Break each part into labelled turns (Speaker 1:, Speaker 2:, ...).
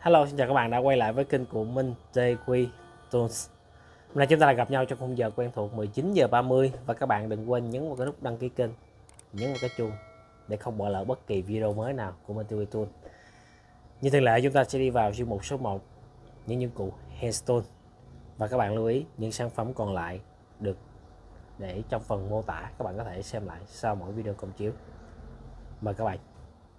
Speaker 1: Hello, xin chào các bạn đã quay lại với kênh của Minh TQ Tools. Hôm nay chúng ta lại gặp nhau trong khung giờ quen thuộc 19 giờ 30 và các bạn đừng quên nhấn vào cái nút đăng ký kênh, nhấn vào cái chuông để không bỏ lỡ bất kỳ video mới nào của Minh TQ Tools. Như thường lệ, chúng ta sẽ đi vào chuyên mục số 1, những dụng cụ handstone, và các bạn lưu ý những sản phẩm còn lại được để trong phần mô tả, các bạn có thể xem lại sau mỗi video công chiếu. Mời các bạn.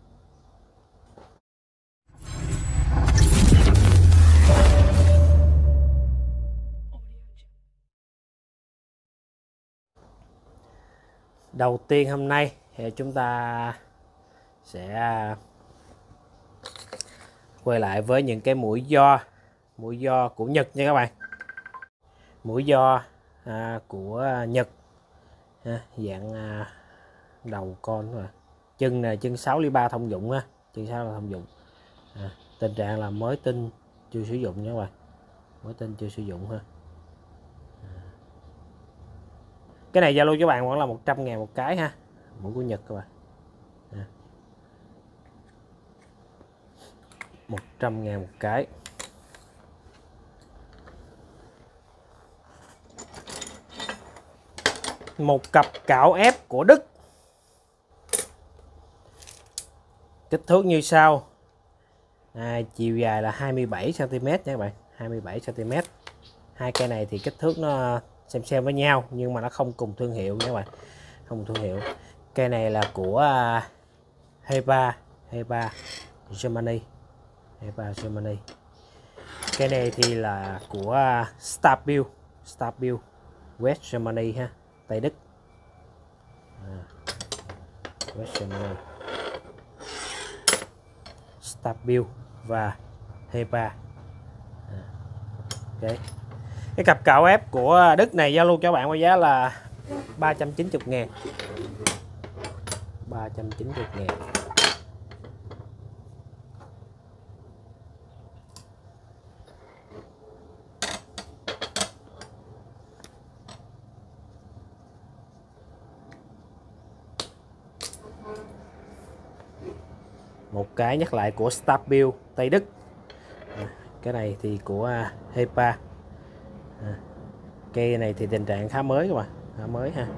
Speaker 1: Đầu tiên hôm nay thì chúng ta sẽ quay lại với những cái mũi giò của Nhật nha các bạn. Mũi giò của Nhật, dạng đầu con rồi. Chân là chân 6 ly 3 thông dụng ha, chân 6 là thông dụng. Tình trạng là mới tinh chưa sử dụng nha các bạn, mới tinh chưa sử dụng ha. Cái này giao lưu cho bạn vẫn là 100.000 một cái ha, mũi của Nhật các bạn. 100.000 một cái. Một cặp cạo ép của Đức, kích thước như sau. Chiều dài là 27 cm nha các bạn, 27 cm. Hai cây này thì kích thước nó xem với nhau nhưng mà nó không cùng thương hiệu nha các bạn, không thương hiệu. Cây này là của Heba Germany, Heba Germany. Cây này thì là của Stabil West Germany ha, Tây Đức. West Germany, Stabil và Heba. Okay. Cái cặp cạo ép của Đức này giao lưu cho bạn với giá là 390.000. 390.000. Một cái nhắc lại của Stabil Tây Đức. Cái này thì của Heba. Cây này thì tình trạng khá mới các bạn, khá mới ha.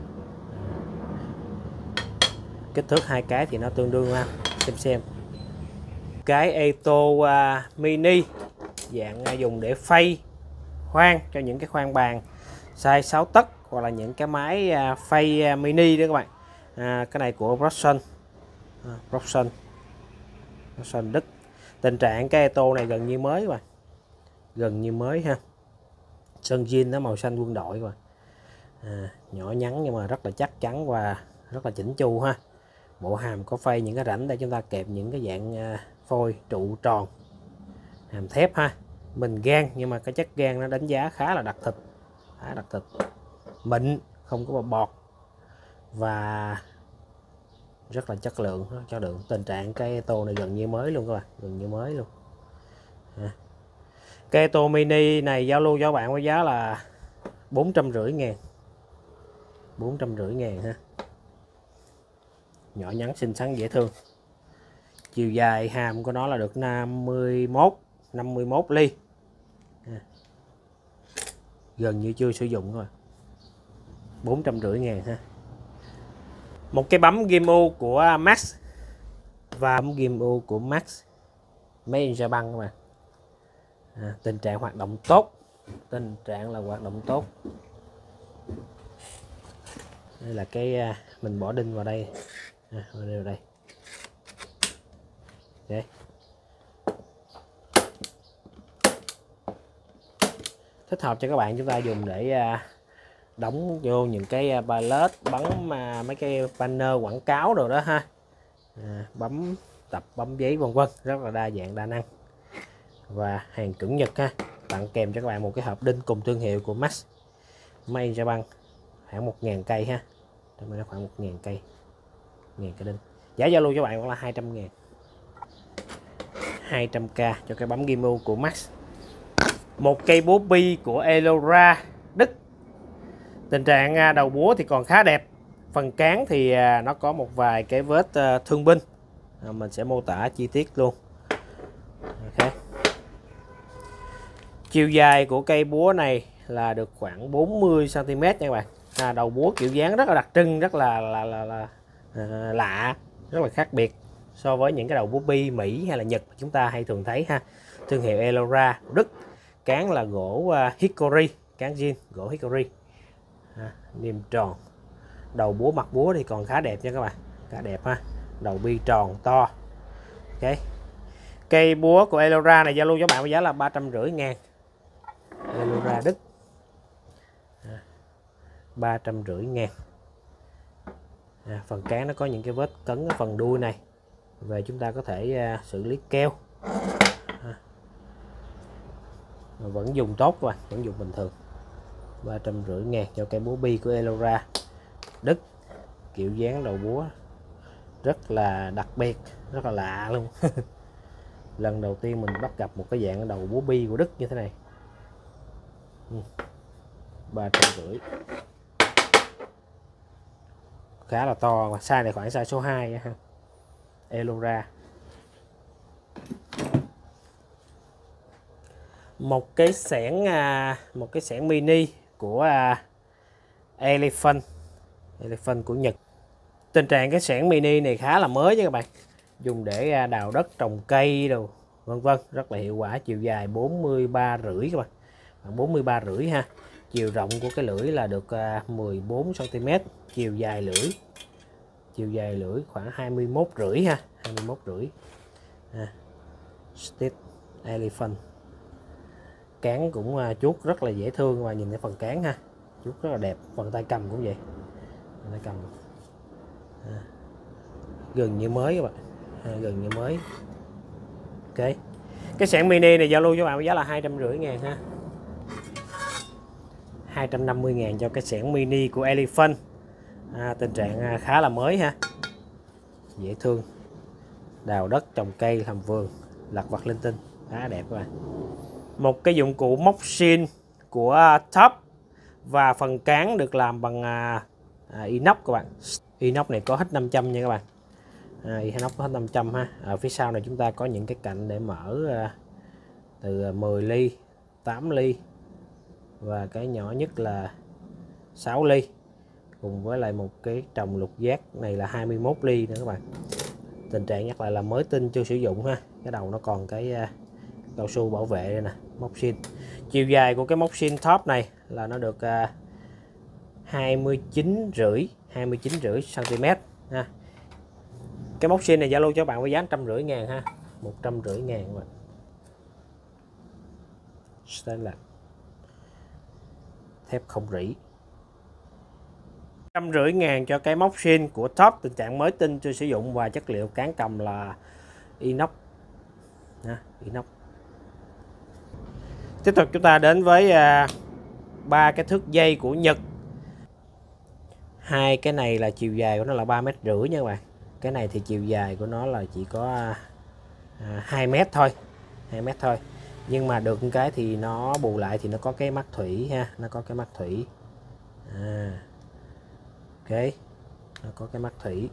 Speaker 1: Kích thước hai cái thì nó tương đương ha, xem. Cái Eto mini dạng dùng để phay khoan cho những cái khoan bàn size 6 tấc hoặc là những cái máy phay mini đó các bạn. Cái này của Broxton Đức. Tình trạng cái Eto này gần như mới các bạn, gần như mới ha. Sơn zin nó màu xanh quân đội các bạn. Nhỏ nhắn nhưng mà rất là chắc chắn và rất là chỉnh chu ha. Bộ hàm có phay những cái rãnh để chúng ta kẹp những cái dạng phôi trụ tròn, hàm thép ha. Mình gan nhưng mà cái chất gan nó đánh giá khá là đặc thịt, mịn, không có bọt và rất là chất lượng, cho được. Tình trạng cái tô này gần như mới luôn các bạn, gần như mới luôn. Cái tô mini này giao lưu cho bạn với giá là 450.000. 450.000 ha. Nhỏ nhắn xinh xắn dễ thương. Chiều dài hàm của nó là được 51 ly. Gần như chưa sử dụng rồi. 450.000 ha. Một cái bấm Gimmo của Max và bấm Gimmo của Max Made in Japan các bạn. Tình trạng hoạt động tốt, tình trạng là hoạt động tốt. Đây là cái mình bỏ đinh vào đây, vào đây. Okay. Thích hợp cho các bạn chúng ta dùng để đóng vô những cái pallet, bấm mấy cái banner quảng cáo rồi đó ha. Bấm tập, bấm giấy vân vân, rất là đa dạng đa năng. Và hàng cứng Nhật ha, tặng kèm cho các bạn một cái hộp đinh cùng thương hiệu của Max Made in Japan, khoảng 1.000 cây ha. Đây là khoảng 1.000 cây, 1.000 cây đinh. Giá giao lưu cho bạn vẫn là 200.000. 200k cho cái bấm Gimmo của Max. Một cây búa bi của Elora Đức. Tình trạng đầu búa thì còn khá đẹp. Phần cán thì nó có một vài cái vết thương binh. Mình sẽ mô tả chi tiết luôn. Okay. Chiều dài của cây búa này là được khoảng 40 cm nha các bạn. Đầu búa kiểu dáng rất là đặc trưng, rất là lạ, rất là khác biệt so với những cái đầu búa bi Mỹ hay là Nhật mà chúng ta hay thường thấy ha. Thương hiệu Elora của Đức. Cán là gỗ hickory, cán zin gỗ hickory. Niêm tròn. Đầu búa, mặt búa thì còn khá đẹp nha các bạn, khá đẹp ha. Đầu bi tròn to. Ok. Cây búa của Elora này giao lưu cho bạn với giá là 350.000. Elora Đức 350.000. Phần cán nó có những cái vết cấn ở phần đuôi này, về chúng ta có thể xử lý keo, vẫn dùng tốt và vẫn dùng bình thường. 350.000 cho cây búa bi của Elora Đức. Kiểu dáng đầu búa rất là đặc biệt, rất là lạ luôn. Lần đầu tiên mình bắt gặp một cái dạng đầu búa bi của Đức như thế này. 350. Khá là to, mà size này khoảng size số 2 ha. Elora. Một cái xẻng mini của Elephant của Nhật. Tình trạng cái xẻng mini này khá là mới nha các bạn, dùng để đào đất, trồng cây đồ vân vân, rất là hiệu quả. Chiều dài 43,5 các bạn, 43,5 ha. Chiều rộng của cái lưỡi là được 14 cm, chiều dài lưỡi khoảng 21,5 ha, 21,5. Stitch Elephant. Cán cũng chuốt rất là dễ thương, và nhìn cái phần cán ha, chuốt rất là đẹp. Phần tay cầm cũng vậy, tay cầm gần như mới các bạn, gần như mới. Ok. Cái xẻng mini này giao lưu cho bạn với giá là 250.000 ha. 250.000 cho cái xẻng mini của Elephant. Tình trạng khá là mới ha, dễ thương, đào đất, trồng cây, làm vườn, lặt vặt linh tinh, khá đẹp các bạn. Một cái dụng cụ móc xin của Top, và phần cán được làm bằng inox các bạn. Inox này có hết 500 nha các bạn. Inox có hết 500 ha. Ở phía sau này chúng ta có những cái cạnh để mở từ 10 ly, 8 ly và cái nhỏ nhất là 6 ly, cùng với lại một cái trồng lục giác này là 21 ly nữa các bạn. Tình trạng nhắc lại là mới tinh, chưa sử dụng ha. Cái đầu nó còn cái cao su bảo vệ đây nè, móc xin. Chiều dài của cái móc xin Top này là nó được 29,5 cm ha. Cái móc xin này giao lưu cho bạn với giá 150.000 ha, 150.000 các bạn. Stainless, thép không rỉ. 150.000 cho cái móc xin của Top, tình trạng mới tinh, chưa sử dụng, và chất liệu cán cầm là inox. Inox. Tiếp tục chúng ta đến với 3 cái thước dây của Nhật. Hai cái này là chiều dài của nó là 3,5 m nha các bạn. Cái này thì chiều dài của nó là chỉ có 2 m thôi, 2 m thôi. Nhưng mà được cái thì nó bù lại thì nó có cái mắt thủy ha, nó có cái mắt thủy. Ok, nó có cái mắt thủy.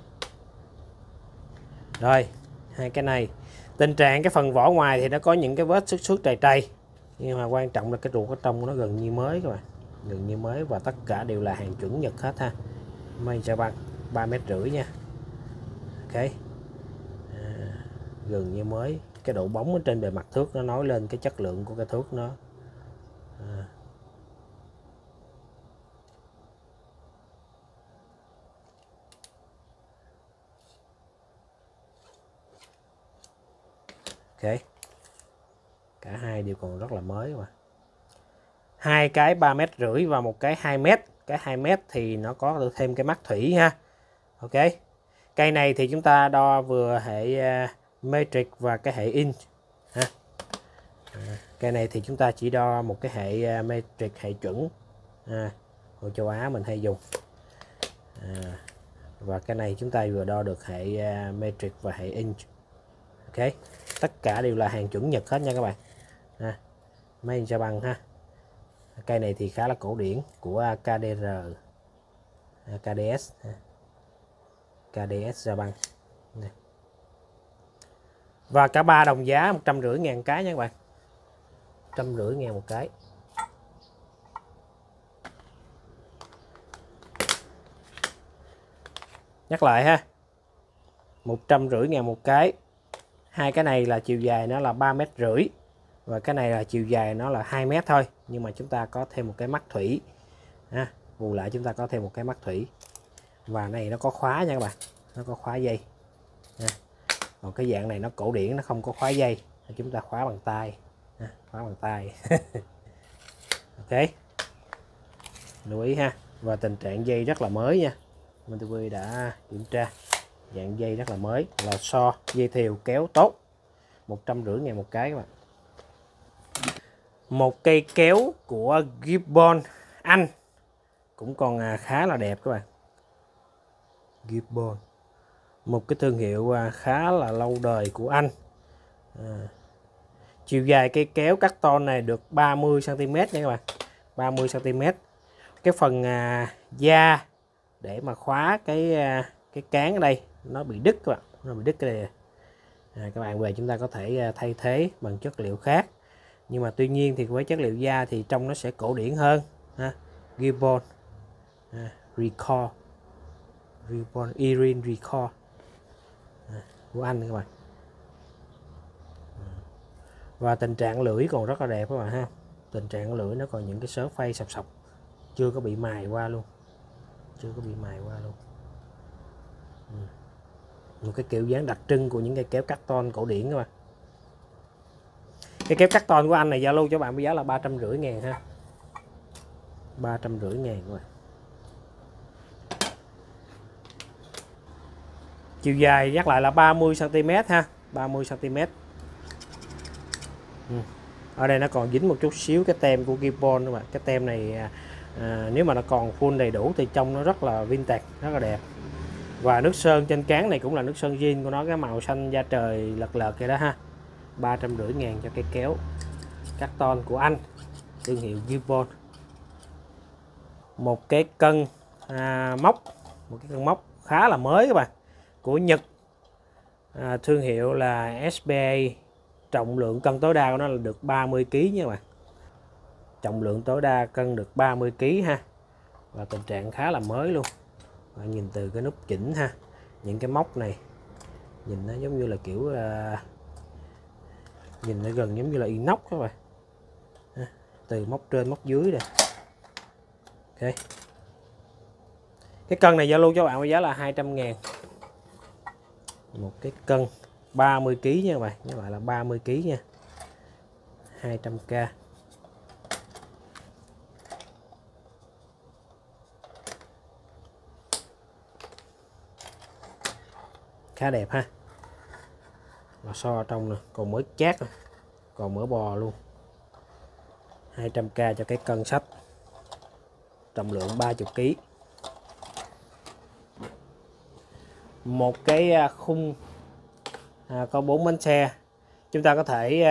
Speaker 1: Rồi, hai cái này, tình trạng cái phần vỏ ngoài thì nó có những cái vết xước trầy trầy, nhưng mà quan trọng là cái ruột ở trong nó gần như mới các bạn, gần như mới, và tất cả đều là hàng chuẩn Nhật hết ha. Made Japan, 3,5 m nha. Ok, gần như mới. Cái độ bóng ở trên bề mặt thước nó nói lên cái chất lượng của cái thước nó. Ok, cả hai đều còn rất là mới mà. Hai cái 3,5 m và một cái 2 m. Cái 2 m thì nó có thêm cái mắt thủy ha. Ok, cây này thì chúng ta đo vừa hệ matrix và cái hệ inch ha. Cây này thì chúng ta chỉ đo một cái hệ matrix, hệ chuẩn của châu Á mình hay dùng. Và cái này chúng ta vừa đo được hệ matrix và hệ inch. Ok, tất cả đều là hàng chuẩn Nhật hết nha các bạn. Made in Japan ha. Cây này thì khá là cổ điển, của KDR, KDS, KDS Japan. Và cả ba đồng giá 150.000 cái nha các bạn. 150.000 một cái. Nhắc lại ha, 150.000 một cái. Hai cái này là chiều dài nó là 3,5 m và cái này là chiều dài nó là 2 m thôi, nhưng mà chúng ta có thêm một cái mắt thủy ha. Bù lại chúng ta có thêm một cái mắt thủy, và này nó có khóa nha các bạn, nó có khóa dây ha. Còn cái dạng này nó cổ điển, nó không có khóa dây, chúng ta khóa bằng tay ha, khóa bằng tay. Ok, lưu ý ha. Và tình trạng dây rất là mới nha, bên TV đã kiểm tra, dạng dây rất là mới, lò xo, dây thều kéo tốt. 150.000 một cái các bạn. Một cây kéo của Gibbon Anh cũng còn khá là đẹp các bạn. Gibbon, một cái thương hiệu khá là lâu đời của Anh. Chiều dài cây kéo cắt-tông này được 30 cm nha các bạn, 30 cm. Cái phần da để mà khóa cái cán ở đây nó bị đứt các bạn, nó bị đứt cái này. Các bạn về chúng ta có thể thay thế bằng chất liệu khác, nhưng mà tuy nhiên thì với chất liệu da thì trông nó sẽ cổ điển hơn ha. Gibbon Record, Gibbon Erin Record của Anh các bạn. Và tình trạng lưỡi còn rất là đẹp các bạn ha. Tình trạng lưỡi nó còn những cái sớ phay sọc sọc, chưa có bị mài qua luôn, chưa có bị mài qua luôn. Một cái kiểu dáng đặc trưng của những cây kéo cắt-tông cổ điển các bạn. Cái kéo cắt-tông của Anh này giao lưu cho bạn với giá là 350.000 ha, 350.000 các bạn. Chiều dài nhắc lại là 30 cm ha, 30 cm. Ở đây nó còn dính một chút xíu cái tem của Gibbon các bạn. Cái tem này nếu mà nó còn full đầy đủ thì trông nó rất là vintage, rất là đẹp. Và nước sơn trên cán này cũng là nước sơn zin của nó, cái màu xanh da trời lật lật vậy đó ha. 350.000 cho cây kéo cắt-tông của Anh, thương hiệu Gibbon. Một cái cân móc, một cái cân móc khá là mới các bạn, của Nhật, thương hiệu là SBA. Trọng lượng cân tối đa của nó là được 30 kg nha các bạn. Trọng lượng tối đa cân được 30 kg ha. Và tình trạng khá là mới luôn. Bạn nhìn từ cái nút chỉnh ha, những cái móc này nhìn nó giống như là kiểu nhìn nó gần giống như là inox các bạn. Từ móc trên móc dưới này. Ok. Cái cân này giao lưu cho bạn với giá là 200.000. Một cái cân 30 kg nha các bạn, nhớ lại là 30 kg nha. 200k. Khá đẹp ha. Lò xo ở trong nè, còn mới chát rồi, còn mỡ bò luôn. 200k cho cái cân sách, trọng lượng 30 kg. Một cái khung có 4 bánh xe. Chúng ta có thể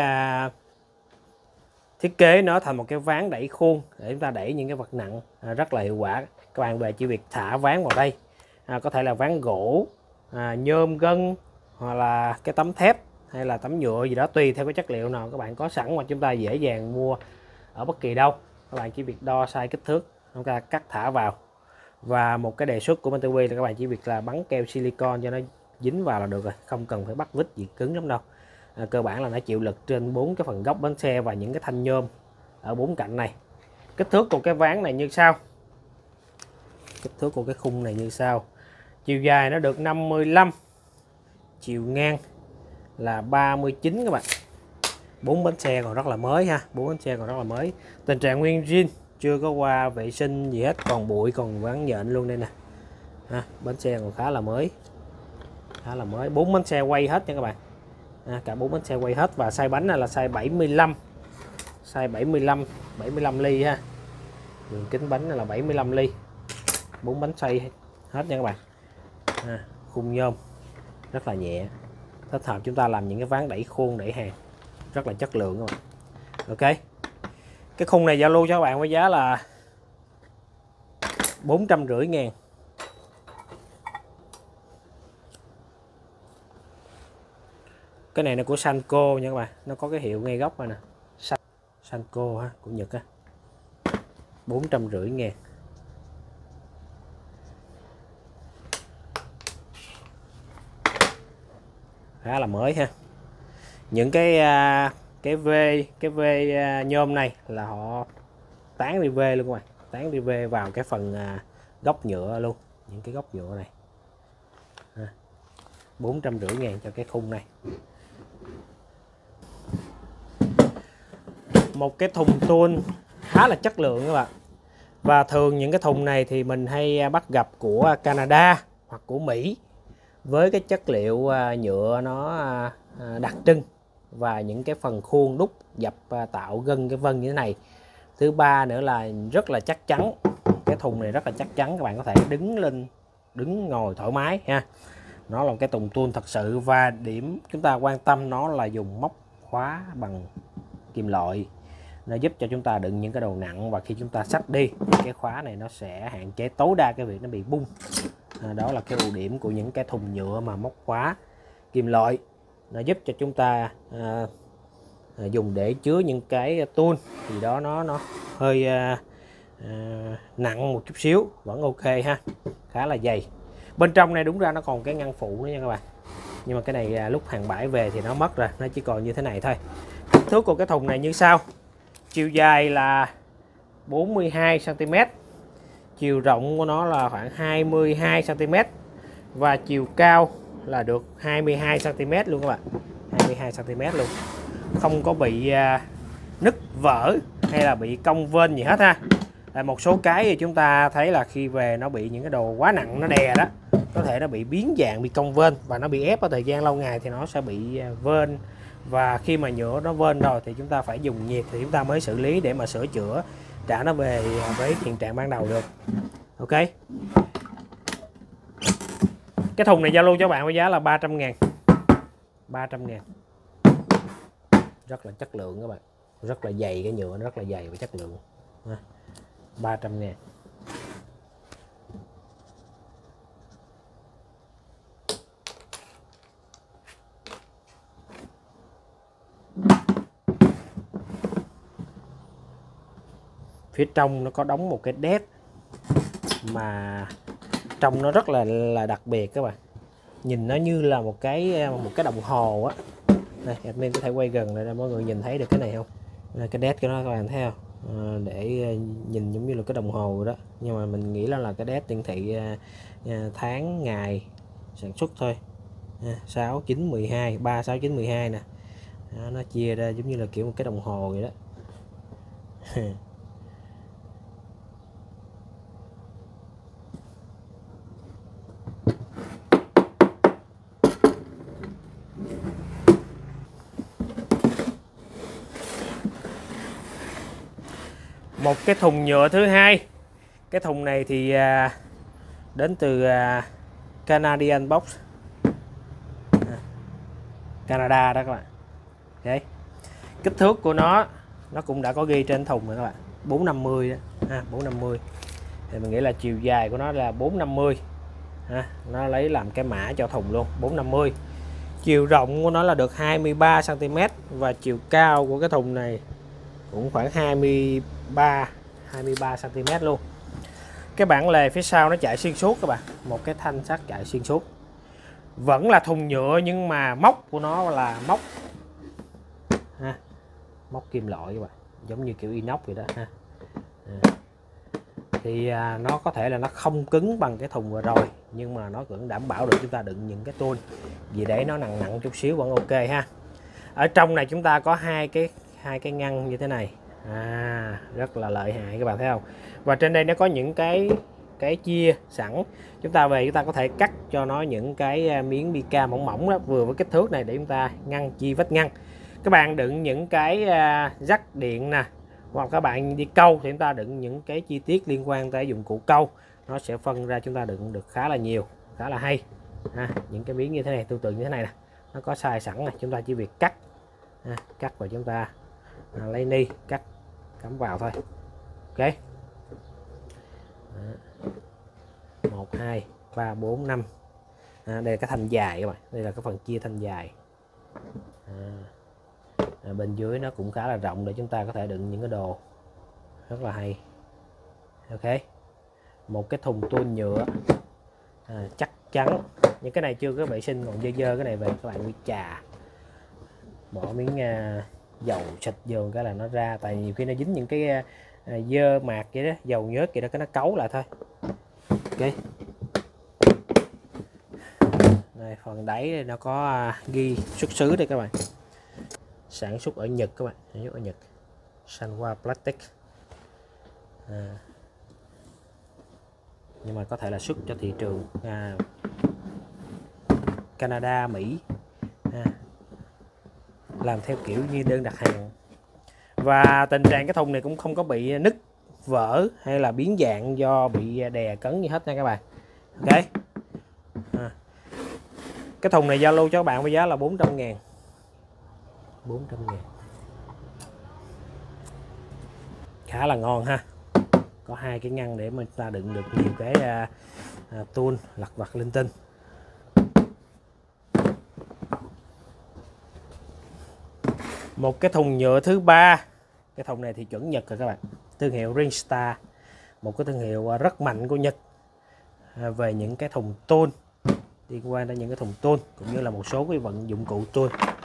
Speaker 1: thiết kế nó thành một cái ván đẩy khuôn để chúng ta đẩy những cái vật nặng rất là hiệu quả. Các bạn về chỉ việc thả ván vào đây, có thể là ván gỗ, nhôm gân, hoặc là cái tấm thép hay là tấm nhựa gì đó, tùy theo cái chất liệu nào các bạn có sẵn mà chúng ta dễ dàng mua ở bất kỳ đâu. Các bạn chỉ việc đo size kích thước, chúng ta cắt thả vào. Và một cái đề xuất của bên TV là các bạn chỉ việc là bắn keo silicon cho nó dính vào là được rồi, không cần phải bắt vít gì cứng lắm đâu. Cơ bản là nó chịu lực trên 4 cái phần góc bánh xe và những cái thanh nhôm ở 4 cạnh này. Kích thước của cái ván này như sau, kích thước của cái khung này như sau. Chiều dài nó được 55, chiều ngang là 39 các bạn. 4 bánh xe còn rất là mới ha, 4 bánh xe còn rất là mới. Tình trạng nguyên zin, chưa có qua vệ sinh gì hết, còn bụi còn ván nhện luôn đây nè. Bánh xe còn khá là mới, khá là mới. 4 bánh xe quay hết nha các bạn. Cả 4 bánh xe quay hết. Và size bánh này là size 75, size 75 ly ha. Đường kính bánh này là 75 ly. 4 bánh xoay hết nha các bạn. Khung nhôm rất là nhẹ, thích hợp chúng ta làm những cái ván đẩy khuôn, đẩy hàng rất là chất lượng các bạn. Ok, cái khung này giao lưu cho các bạn với giá là 450.000. Cái này là của Sanco nha các bạn, nó có cái hiệu ngay góc này nè, Sanko ha, của Nhật á, 450.000. Khá là mới ha. Những cái v nhôm này là họ tán đi v luôn các bạn, tán đi v vào cái phần góc nhựa luôn, những cái góc nhựa này. 450.000 cho cái khung này. Một cái thùng tuôn khá là chất lượng các bạn. Và thường những cái thùng này thì mình hay bắt gặp của Canada hoặc của Mỹ, với cái chất liệu nhựa nó đặc trưng và những cái phần khuôn đúc dập tạo gân cái vân như thế này. Thứ ba nữa là rất là chắc chắn. Cái thùng này rất là chắc chắn, các bạn có thể đứng ngồi thoải mái ha. Nó là một cái thùng tuôn thật sự, và điểm chúng ta quan tâm nó là dùng móc khóa bằng kim loại. Nó giúp cho chúng ta đựng những cái đồ nặng, và khi chúng ta xách đi thì cái khóa này nó sẽ hạn chế tối đa cái việc nó bị bung. Đó là cái ưu điểm của những cái thùng nhựa mà móc khóa kim loại. Nó giúp cho chúng ta dùng để chứa những cái tool thì đó nó hơi nặng một chút xíu, vẫn ok ha, khá là dày. Bên trong này đúng ra nó còn cái ngăn phụ nữa nha các bạn, nhưng mà cái này lúc hàng bãi về thì nó mất rồi, nó chỉ còn như thế này thôi. Kích thước của cái thùng này như sau: chiều dài là 42 cm, chiều rộng của nó là khoảng 22 cm, và chiều cao là được 22 cm luôn các bạn, 22 cm luôn, không có bị nứt vỡ hay là bị cong vênh gì hết ha. Một số cái thì chúng ta thấy là khi về nó bị những cái đồ quá nặng nó đè đó, có thể nó bị biến dạng, bị cong vênh, và nó bị ép ở thời gian lâu ngày thì nó sẽ bị vênh. Và khi mà nhựa nó vênh rồi thì chúng ta phải dùng nhiệt thì chúng ta mới xử lý để mà sửa chữa, trả nó về với hiện trạng ban đầu được. Ok, cái thùng này giao lưu cho bạn với giá là 300.000. 300.000, rất là chất lượng các bạn, rất là dày, cái nhựa nó rất là dày và chất lượng. 300.000. Phía trong nó có đóng một cái đét mà trong nó rất là đặc biệt các bạn, nhìn nó như là một cái đồng hồ á. Đây, admin có thể quay gần lại để mọi người nhìn thấy được cái này không? Đây, cái đét của nó các bạn thấy không? Để nhìn giống như là cái đồng hồ đó, nhưng mà mình nghĩ là cái đét hiển thị tháng ngày sản xuất thôi. 6 9 12 3 6 9 12 nè. Nó chia ra giống như là kiểu một cái đồng hồ vậy đó. Một cái thùng nhựa thứ hai. Cái thùng này thì đến từ Canadian Box, Canada đó các bạn. Okay. Kích thước của nó cũng đã có ghi trên thùng rồi các bạn, 450 đó, 450. Thì mình nghĩ là chiều dài của nó là 450. Nó lấy làm cái mã cho thùng luôn, 450. Chiều rộng của nó là được 23 cm, và chiều cao của cái thùng này cũng khoảng 23 cm luôn. Cái bản lề phía sau nó chạy xuyên suốt các bạn, một cái thanh sắt chạy xuyên suốt. Vẫn là thùng nhựa nhưng mà móc của nó là móc kim loại các bạn, giống như kiểu inox vậy đó ha. Thì nó có thể là nó không cứng bằng cái thùng vừa rồi, nhưng mà nó vẫn đảm bảo được chúng ta đựng những cái tool gì để nó nặng chút xíu vẫn ok ha. Ở trong này chúng ta có hai cái ngăn như thế này, rất là lợi hại các bạn thấy không. Và trên đây nó có những cái chia sẵn, chúng ta về chúng ta có thể cắt cho nó những cái miếng mica mỏng mỏng đó, vừa với kích thước này để chúng ta chia vết ngăn. Các bạn đựng những cái jack điện nè, hoặc các bạn đi câu thì chúng ta đựng những cái chi tiết liên quan tới dụng cụ câu, nó sẽ phân ra chúng ta đựng được khá là nhiều, khá là hay. Những cái miếng như thế này, tương tự như thế này nè, nó có size sẵn này, chúng ta chỉ việc cắt và chúng ta lấy ni cắt cắm vào thôi. Ok, 1 2 3 4 5. Đây là cái thanh dài các bạn, đây là cái phần chia thanh dài. Bên dưới nó cũng khá là rộng để chúng ta có thể đựng những cái đồ rất là hay. Ok, một cái thùng tuôn nhựa chắc chắn. Những cái này chưa có vệ sinh, còn dơ dơ cái này về các bạn bị chà, bỏ miếng dầu xịt vô cái là nó ra, tại nhiều khi nó dính những cái dơ mạc vậy đó, dầu nhớt vậy đó, cái nó cấu lại thôi. Ok, đây, phần đáy nó có ghi xuất xứ đây các bạn, sản xuất ở Nhật các bạn, sản xuất ở Nhật, Sanwa Plastic. Nhưng mà có thể là xuất cho thị trường Canada, Mỹ, làm theo kiểu như đơn đặt hàng. Và tình trạng cái thùng này cũng không có bị nứt vỡ hay là biến dạng do bị đè cấn như hết nha các bạn. Ok, cái thùng này giao lưu cho các bạn với giá là 400.000. 400.000 khá là ngon ha, có hai cái ngăn để mình ta đựng được nhiều cái tool lặt vặt linh tinh. Một cái thùng nhựa thứ ba, cái thùng này thì chuẩn Nhật rồi các bạn, thương hiệu Ringstar, một cái thương hiệu rất mạnh của Nhật về những cái thùng tool, liên quan đến những cái thùng tool cũng như là một số cái vận dụng cụ tool.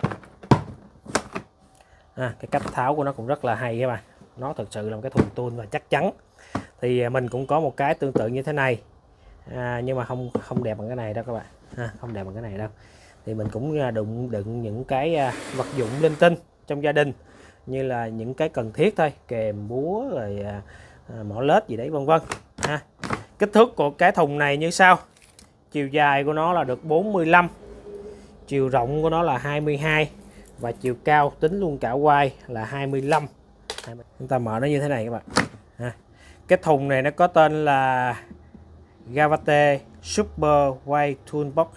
Speaker 1: Cái cách tháo của nó cũng rất là hay các bạn, nó thực sự là một cái thùng tool và chắc chắn. Thì mình cũng có một cái tương tự như thế này, nhưng mà không đẹp bằng cái này đâu các bạn, không đẹp bằng cái này đâu. Thì mình cũng đựng những cái vật dụng linh tinh trong gia đình, như là những cái cần thiết thôi, kềm, búa, rồi mỏ lết gì đấy vân vân. Kích thước của cái thùng này như sau: chiều dài của nó là được 45, chiều rộng của nó là 22 và chiều cao tính luôn cả quai là 25. Chúng ta mở nó như thế này các bạn. Cái thùng này nó có tên là Gavate Super Wide Toolbox.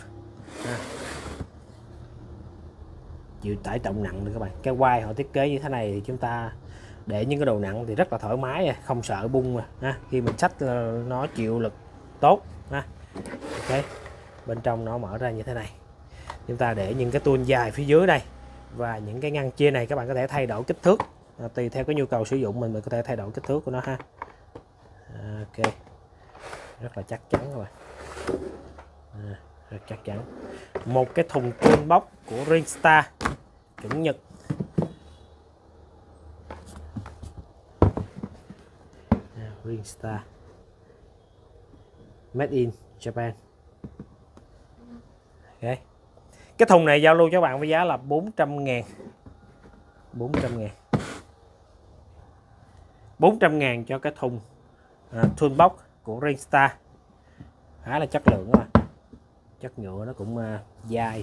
Speaker 1: Chịu tải trọng nặng được các bạn. Cái quai họ thiết kế như thế này thì chúng ta để những cái đồ nặng thì rất là thoải mái, không sợ bung khi mình xách nó chịu lực tốt. Ok, bên trong nó mở ra như thế này, chúng ta để những cái tool dài phía dưới đây, và những cái ngăn chia này các bạn có thể thay đổi kích thước tùy theo cái nhu cầu sử dụng mình có thể thay đổi kích thước của nó ha. Ok, rất là chắc chắn các bạn, rất chắc chắn. Một cái thùng toolbox của Ringstar chuẩn Nhật. Ringstar Made in Japan. Ok, cái thùng này giao lưu cho bạn với giá là 400.000. 400.000 400.000 cho cái thùng toolbox của Ringstar, khá là chất lượng mà, chất nhựa nó cũng dai.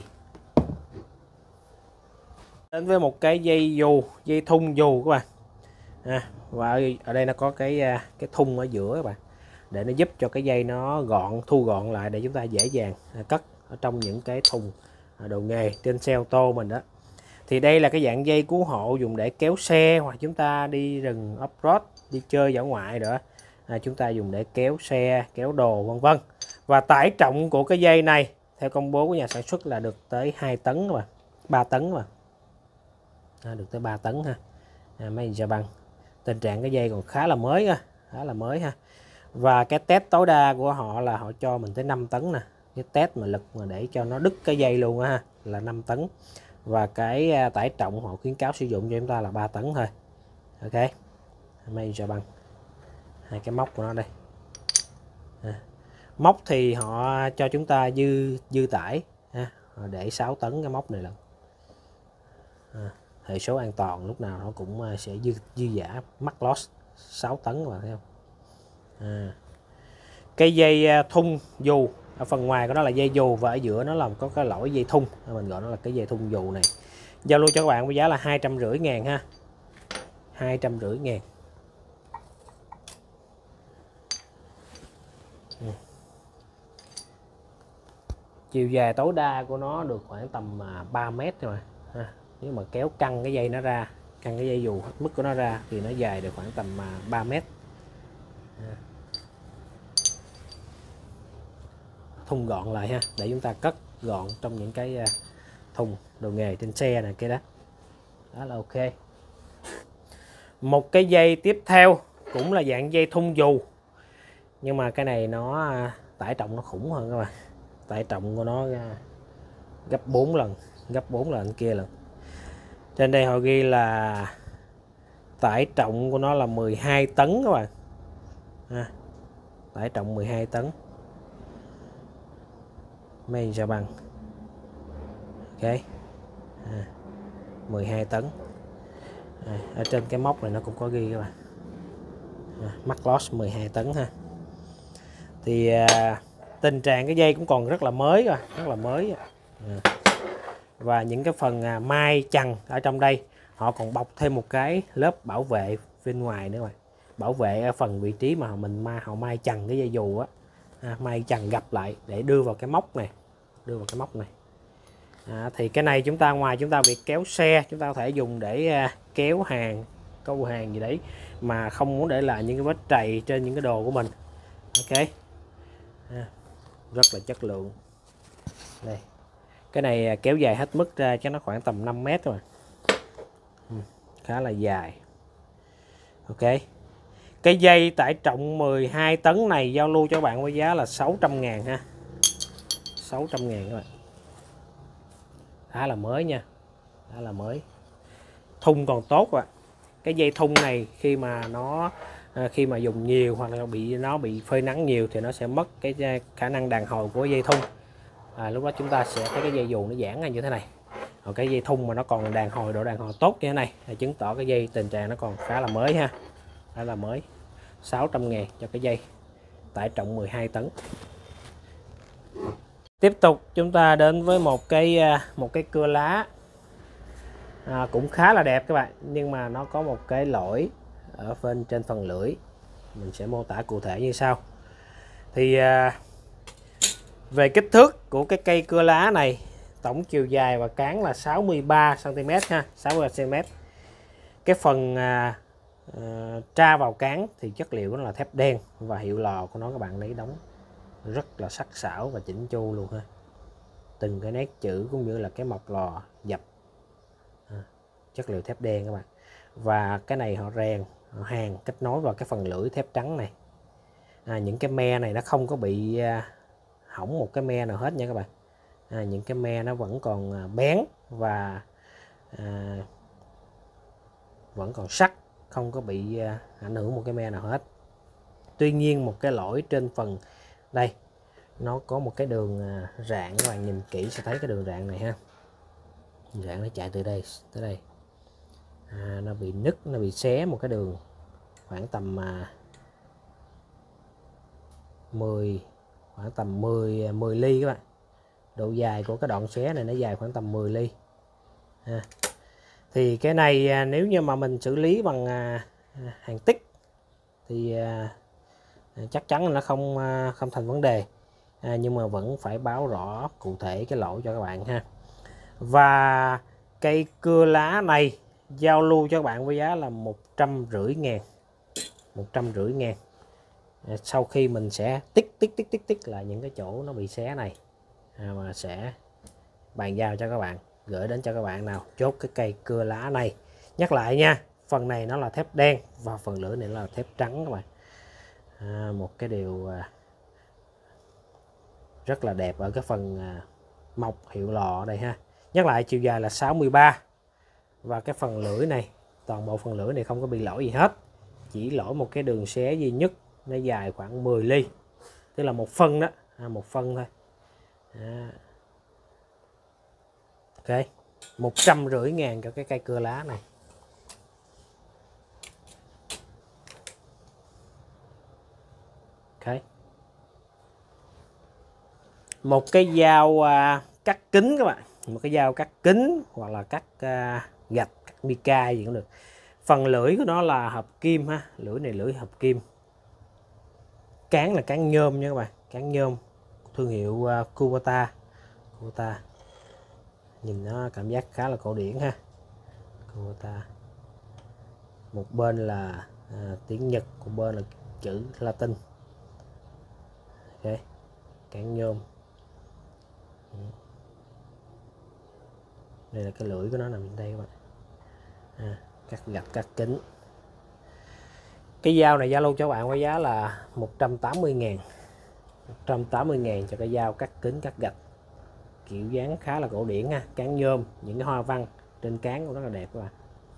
Speaker 1: Đến với một cái dây dù, dây thun dù các bạn, và ở đây nó có cái thun ở giữa các bạn, để nó giúp cho cái dây nó thu gọn lại để chúng ta dễ dàng cất ở trong những cái thùng đồ nghề trên xe ô tô mình đó. Thì đây là cái dạng dây cứu hộ dùng để kéo xe, hoặc chúng ta đi rừng off-road, đi chơi dã ngoại nữa, chúng ta dùng để kéo xe, kéo đồ vân vân. Và tải trọng của cái dây này theo công bố của nhà sản xuất là được tới 2 tấn mà, 3 tấn mà, được tới 3 tấn ha. Made in Japan. Tình trạng cái dây còn khá là mới ha, và cái test tối đa của họ là họ cho mình tới 5 tấn nè. Cái test mà lực mà để cho nó đứt cái dây luôn ha là 5 tấn, và cái tải trọng họ khuyến cáo sử dụng cho chúng ta là 3 tấn thôi. Ok, Made in Japan. Hai cái móc của nó đây, móc thì họ cho chúng ta dư tải họ để 6 tấn cái móc này lần. Hệ số an toàn lúc nào nó cũng sẽ dư giả, mắc loss 6 tấn các bạn thấy không. Cái dây thun dù ở phần ngoài của nó là dây dù, và ở giữa nó là có cái lỗi dây thun, mình gọi nó là cái dây thun dù này. Giao lưu cho các bạn với giá là 250.000 ha, 250.000. Chiều dài tối đa của nó được khoảng tầm 3 mét thôi mà. Nếu mà kéo căng cái dây nó ra, căng cái dây dù hết mức của nó ra thì nó dài được khoảng tầm 3 mét. Thun gọn lại ha, để chúng ta cất gọn trong những cái thùng đồ nghề trên xe này kia đó. Đó là ok. Một cái dây tiếp theo cũng là dạng dây thun dù, nhưng mà cái này nó tải trọng nó khủng hơn các bạn. Tải trọng của nó gấp 4 lần, gấp 4 lần kia lần. Trên đây họ ghi là tải trọng của nó là 12 tấn các bạn. Tải trọng 12 tấn. Made in Japan. Ok. 12 tấn. Ở trên cái móc này nó cũng có ghi các bạn. Mắc loss 12 tấn ha. Thì tình trạng cái dây cũng còn rất là mới rồi, rất là mới. Và những cái phần mai chằng ở trong đây họ còn bọc thêm một cái lớp bảo vệ bên ngoài nữa rồi, bảo vệ ở phần vị trí mà họ mai chằng cái dây dù á, mai chằng gập lại để đưa vào cái móc này, thì cái này chúng ta ngoài chúng ta việc kéo xe, chúng ta có thể dùng để kéo hàng, câu hàng gì đấy mà không muốn để lại những cái vết trầy trên những cái đồ của mình. Ok, rất là chất lượng. Đây, cái này kéo dài hết mức ra cho nó khoảng tầm 5 mét rồi, khá là dài. Ok, cái dây tải trọng 12 tấn này giao lưu cho bạn với giá là 600.000 ha, 600.000 các bạn. Khá là mới nha, khá là mới. Thun còn tốt ạ. Cái dây thun này khi mà dùng nhiều hoặc là nó bị phơi nắng nhiều thì nó sẽ mất cái khả năng đàn hồi của dây thun. Lúc đó chúng ta sẽ thấy cái dây dù nó giãn ra như thế này. Còn cái dây thun mà nó còn độ đàn hồi tốt như thế này thì chứng tỏ cái dây tình trạng nó còn khá là mới ha, khá là mới. 600.000 cho cái dây tải trọng 12 tấn. Tiếp tục chúng ta đến với một cái cưa lá cũng khá là đẹp các bạn, nhưng mà nó có một cái lỗi ở trên phần lưỡi, mình sẽ mô tả cụ thể như sau. Thì về kích thước của cái cây cưa lá này, tổng chiều dài và cán là 63 cm ha, 63 cm. Cái phần tra vào cán thì chất liệu của nó là thép đen, và hiệu lò của nó các bạn lấy đóng rất là sắc sảo và chỉnh chu luôn ha. Từng cái nét chữ cũng như là cái mọc lò dập, chất liệu thép đen các bạn. Và cái này họ hàn kết nối vào cái phần lưỡi thép trắng này. Những cái me này nó không có bị hỏng một cái me nào hết nha các bạn. Những cái me nó vẫn còn bén và vẫn còn sắc, không có bị ảnh hưởng một cái me nào hết. Tuy nhiên một cái lỗi trên phần đây, nó có một cái đường rạn, các bạn nhìn kỹ sẽ thấy cái đường rạn này ha. Rạn nó chạy từ đây tới đây, nó bị nứt, nó bị xé một cái đường khoảng tầm 10 ly các bạn. Độ dài của cái đoạn xé này nó dài khoảng tầm 10 ly. Thì cái này nếu như mà mình xử lý bằng hàng tích thì chắc chắn là nó không thành vấn đề, nhưng mà vẫn phải báo rõ cụ thể cái lỗi cho các bạn ha. Và cây cưa lá này giao lưu cho các bạn với giá là 150.000, 150.000. Sau khi mình sẽ tích là những cái chỗ nó bị xé này, mà sẽ bàn giao cho các bạn, gửi đến cho các bạn nào chốt cái cây cưa lá này. Nhắc lại nha, phần này nó là thép đen và phần lưỡi này là thép trắng các bạn. Một cái điều rất là đẹp ở cái phần mọc hiệu lò ở đây ha. Nhắc lại chiều dài là 63, và cái phần lưỡi này, toàn bộ phần lưỡi này không có bị lỗi gì hết, chỉ lỗi một cái đường xé duy nhất, nó dài khoảng 10 ly, tức là một phân đó, một phân thôi. Ok, 150.000 cho cái cây cưa lá này. Ok, một cái dao cắt kính các bạn, một cái dao cắt kính hoặc là cắt gạch, cắt mica gì cũng được. Phần lưỡi của nó là hợp kim ha, lưỡi này lưỡi hợp kim. Cán là cán nhôm nha các bạn, cán nhôm thương hiệu Kubota. Nhìn nó cảm giác khá là cổ điển ha. Kubota. Một bên là tiếng Nhật, một bên là chữ Latin. Ok, cán nhôm. Đây là cái lưỡi của nó nằm đây các bạn. Cắt gạch cắt kính. Cái dao này Zalo cho bạn với giá là 180.000. 180.000 cho cái dao cắt kính cắt gạch, kiểu dáng khá là cổ điển ha, cán nhôm, những cái hoa văn trên cán cũng rất là đẹp các bạn.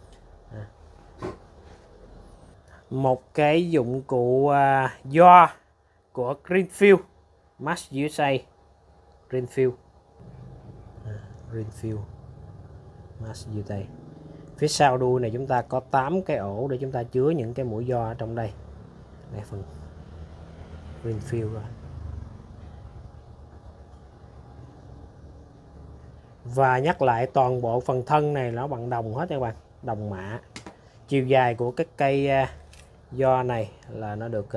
Speaker 1: Một cái dụng cụ do của Greenfield Max USA. Greenfield Max USA. Phía sau đuôi này chúng ta có 8 cái ổ để chúng ta chứa những cái mũi do ở trong đây. Đây phần Greenfield rồi. Và nhắc lại, toàn bộ phần thân này nó bằng đồng hết các bạn, đồng mạ. Chiều dài của cái cây do này là nó được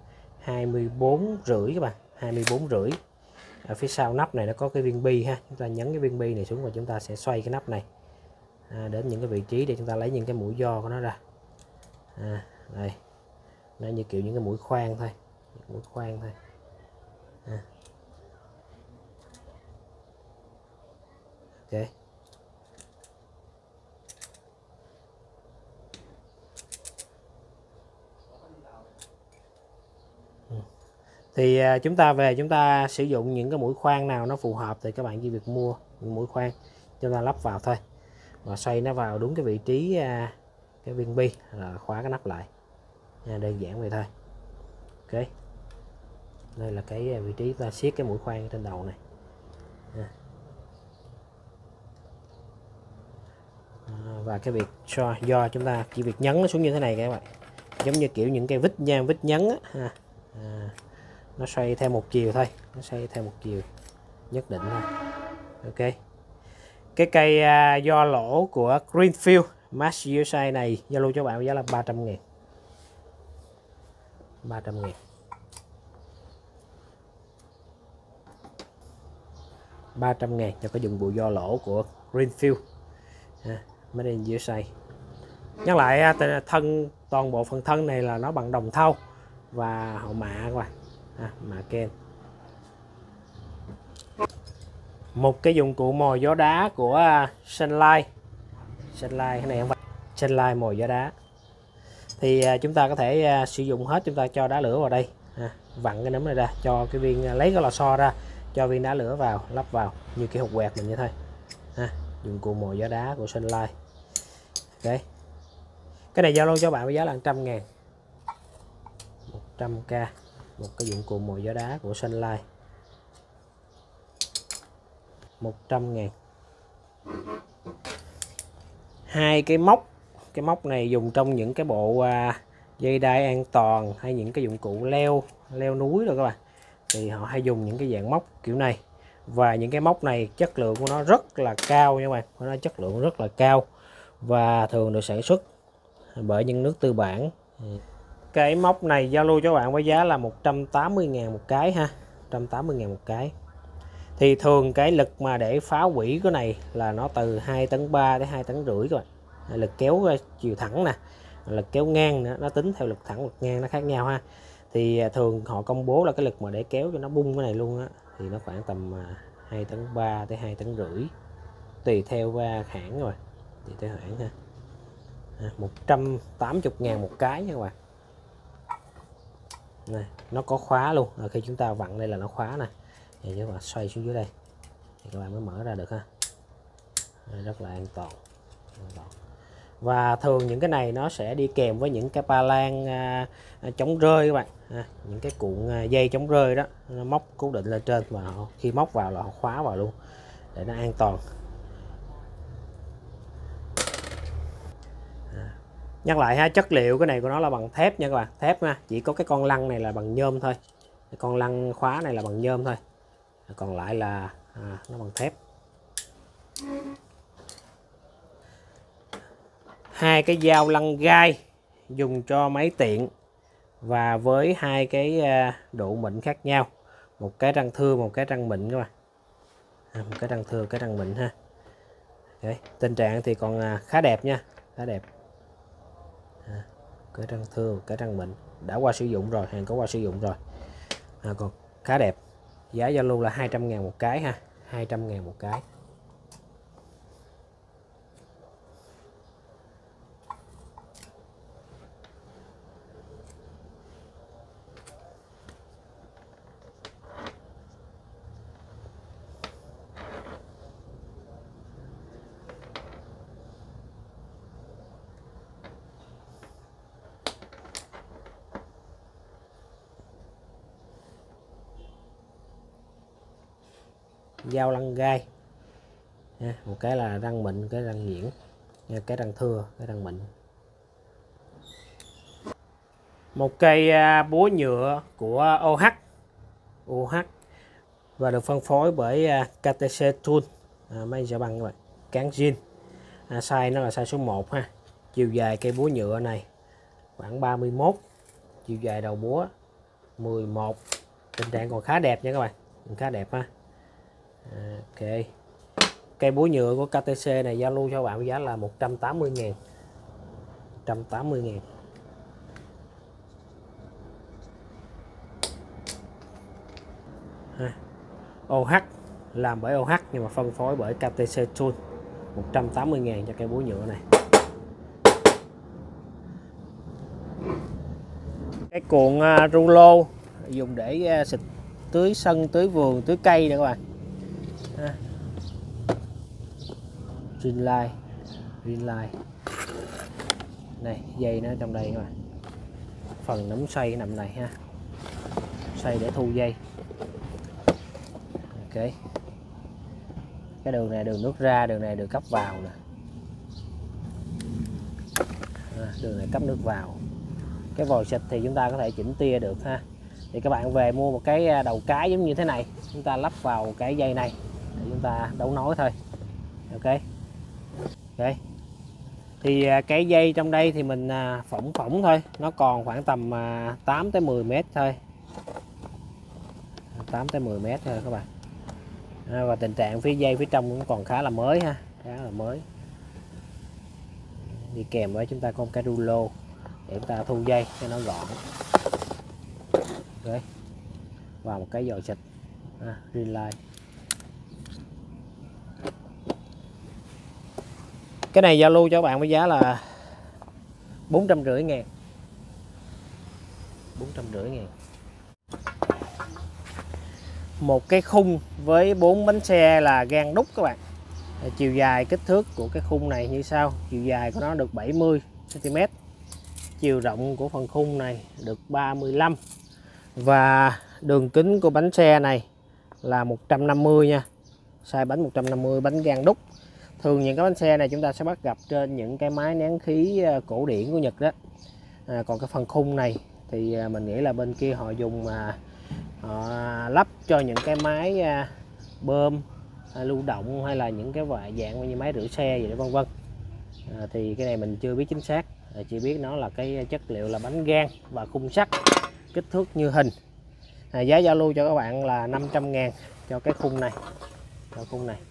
Speaker 1: 24,5 các bạn, 24,5. Ở phía sau nắp này nó có cái viên bi ha, chúng ta nhấn cái viên bi này xuống và chúng ta sẽ xoay cái nắp này đến những cái vị trí để chúng ta lấy những cái mũi do của nó ra. Đây, nó như kiểu những cái mũi khoan thôi, Ok. Thì chúng ta về chúng ta sử dụng những cái mũi khoan nào nó phù hợp thì các bạn chỉ việc mua những mũi khoan chúng ta lắp vào thôi và xoay nó vào đúng cái vị trí cái viên bi là khóa cái nắp lại. Đơn giản vậy thôi. Ok, đây là cái vị trí ta siết cái mũi khoan trên đầu này. Và cái việc do chúng ta chỉ việc nhấn nó xuống như thế này các bạn, giống như kiểu những cái vít nhấn á. Nó xoay theo một chiều thôi, nó xoay theo một chiều nhất định thôi. Ok, cái cây do lỗ của Greenfield Max USA này Zalo cho bạn với giá là 300.000. 300.000. 300.000 cho cái dụng cụ do lỗ của Greenfield Made in USA. Nhắc lại toàn bộ phần thân này là nó bằng đồng thau và hậu mạ các bạn, mạ ken. Một cái dụng cụ mồi gió đá của Sunlight. Cái này không phải Sunlight mồi gió đá. Thì chúng ta có thể sử dụng hết, chúng ta cho đá lửa vào đây, vặn cái nấm này ra, cho cái viên, lấy cái lò xo ra, cho viên đá lửa vào, lắp vào như cái hộp quẹt mình như thế. Dụng cụ mồi gió đá của Sunlight. Ok, cái này Zalo cho bạn với giá là 100.000. 100k một cái dụng cụ mồi gió đá của Sunlight. 100.000. Hai cái móc này dùng trong những cái bộ dây đai an toàn hay những cái dụng cụ leo núi rồi các bạn, thì họ hay dùng những cái dạng móc kiểu này. Và những cái móc này chất lượng của nó rất là cao nha các bạn, nó chất lượng rất là cao và thường được sản xuất bởi những nước tư bản. Cái móc này Zalo cho bạn với giá là 180.000 một cái ha, 180.000 một cái. Thì thường cái lực mà để phá hủy cái này là nó từ 2,3 tấn đến 2,5 tấn các bạn. Lực kéo chiều thẳng nè, lực kéo ngang nữa, nó tính theo lực thẳng lực ngang nó khác nhau ha. Thì thường họ công bố là cái lực mà để kéo cho nó bung cái này luôn á thì nó khoảng tầm 2,3 tấn tới 2,5 tấn, tùy theo hãng rồi, tùy theo hãng ha. 180.000 một cái nha các bạn. Này, nó có khóa luôn, khi chúng ta vặn đây là nó khóa nè, thì các bạn xoay xuống dưới đây thì các bạn mới mở ra được ha. Rất là an toàn. Và thường những cái này nó sẽ đi kèm với những cái pa lan chống rơi các bạn, những cái cuộn dây chống rơi đó, nó móc cố định lên trên và khi móc vào là họ khóa vào luôn để nó an toàn. Nhắc lại ha, chất liệu cái này của nó là bằng thép nha các bạn, thép nha, chỉ có cái con lăn này là bằng nhôm thôi, cái con lăn khóa này là bằng nhôm thôi, còn lại là nó bằng thép. Hai cái dao lăn gai dùng cho máy tiện và với hai cái độ mịn khác nhau, một cái răng thưa một cái răng mịn các bạn, một cái răng thưa cái răng mịn ha. Okay. Tình trạng thì còn khá đẹp nha, khá đẹp. Cái răng thưa cái răng mịn đã qua sử dụng rồi, hàng có qua sử dụng rồi, còn khá đẹp. Giá Zalo là 200.000 một cái ha, 200.000 một cái. dao lăn gai nha. Một cái là răng mịn, cái răng nhuyễn nha, cái răng thưa, cái răng mịn. Một cây búa nhựa của OH và được phân phối bởi KTC Tool, máy dạo băng các bạn, cán zin. Size nó là size số 1 ha. Chiều dài cây búa nhựa này khoảng 31, chiều dài đầu búa 11. Tình trạng còn khá đẹp nha các bạn, khá đẹp ha. Ok, cây búa nhựa của KTC này giao lưu cho các bạn với giá là 180.000. 180.000. OH, làm bởi OH nhưng mà phân phối bởi KTC Tool. 180.000 cho cây búa nhựa này. Cái cuộn rulo dùng để xịt tưới sân, tưới vườn, tưới cây nè các bạn. Greenlight này, dây nó trong đây các bạn. Phần nắm xoay nằm này ha, xoay để thu dây. Ok, cái đường này đường nước ra, đường này đường cấp vào nè. Đường này cấp nước vào. Cái vòi xịt thì chúng ta có thể chỉnh tia được ha. Thì các bạn về mua một cái đầu cái giống như thế này, chúng ta lắp vào cái dây này để chúng ta đấu nối thôi. Ok. Thì cái dây trong đây thì mình phỏng thôi, nó còn khoảng tầm 8 tới 10 mét thôi. 8 tới 10 mét thôi các bạn. Và tình trạng phía dây phía trong cũng còn khá là mới ha, khá là mới. Đi kèm với chúng ta có một cái rulo để chúng ta thu dây cho nó gọn. Ok. Và một cái dòi xịt Greenlight. Cái này giao lưu cho các bạn với giá là 450.000. 450.000. Một cái khung với 4 bánh xe là gang đúc các bạn. Chiều dài kích thước của cái khung này như sau. Chiều dài của nó được 70 cm. Chiều rộng của phần khung này được 35. Và đường kính của bánh xe này là 150 nha. Size bánh 150, bánh gang đúc. Thường những cái bánh xe này chúng ta sẽ bắt gặp trên những cái máy nén khí cổ điển của Nhật đó. Còn cái phần khung này thì mình nghĩ là bên kia họ dùng họ lắp cho những cái máy bơm lưu động hay là những cái dạng như máy rửa xe vậy đó, vân vân. Thì cái này mình chưa biết chính xác, chỉ biết nó là cái chất liệu là bánh gang và khung sắt kích thước như hình. Giá giao lưu cho các bạn là 500.000 cho cái khung này. Cho khung này.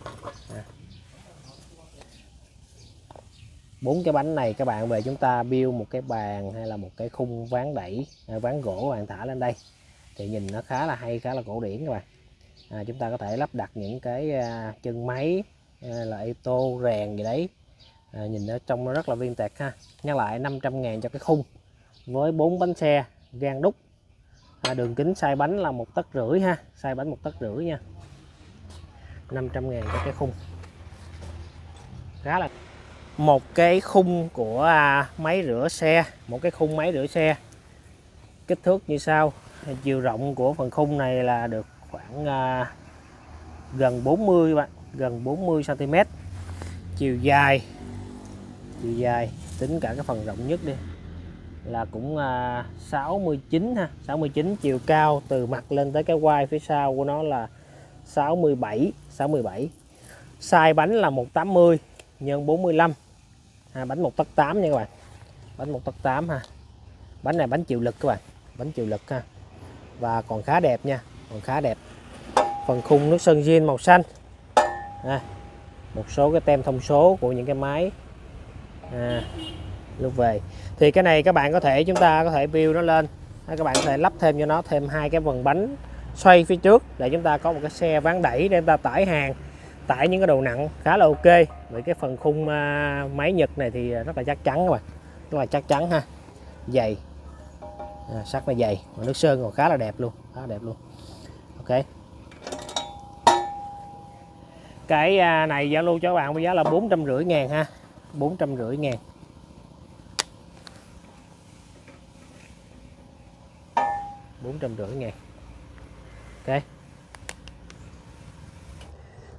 Speaker 1: 4 cái bánh này các bạn về chúng ta build một cái bàn hay là một cái khung ván đẩy, ván gỗ bạn thả lên đây thì nhìn nó khá là hay, khá là cổ điển các bạn. Chúng ta có thể lắp đặt những cái chân máy là Eto rèn gì đấy, nhìn nó trông nó rất là vintage ha. Nhắc lại 500.000 cho cái khung với 4 bánh xe gang đúc. Đường kính size bánh là 1,5 tấc ha, size bánh 1,5 tấc nha. 500.000 cho cái khung. Khá là một cái khung của máy rửa xe, một cái khung máy rửa xe kích thước như sau. Chiều rộng của phần khung này là được khoảng gần 40 bạn, gần 40 cm. Chiều dài tính cả cái phần rộng nhất đi là cũng 69 ha, 69. Chiều cao từ mặt lên tới cái quai phía sau của nó là 67. Size bánh là 180 x 45. Bánh 1,8 tấc nha các bạn. Bánh 1,8 tấc ha. Bánh này bánh chịu lực các bạn, bánh chịu lực ha. Và còn khá đẹp nha, còn khá đẹp. Phần khung nước sơn zin màu xanh. Một số cái tem thông số của những cái máy lúc về. Thì cái này các bạn chúng ta có thể build nó lên. Các bạn có thể lắp thêm cho nó thêm 2 cái vần bánh xoay phía trước để chúng ta có một cái xe ván đẩy để chúng ta tải hàng, tải những cái đồ nặng khá là ok. Vậy cái phần khung máy Nhật này thì rất là chắc chắn các bạn, rất là chắc chắn ha, dày, sắt là dày, và nước sơn còn khá là đẹp luôn, khá là đẹp luôn. Ok, cái này giao lưu cho các bạn với giá là 450.000 ha, 450.000. 450.000. Ok.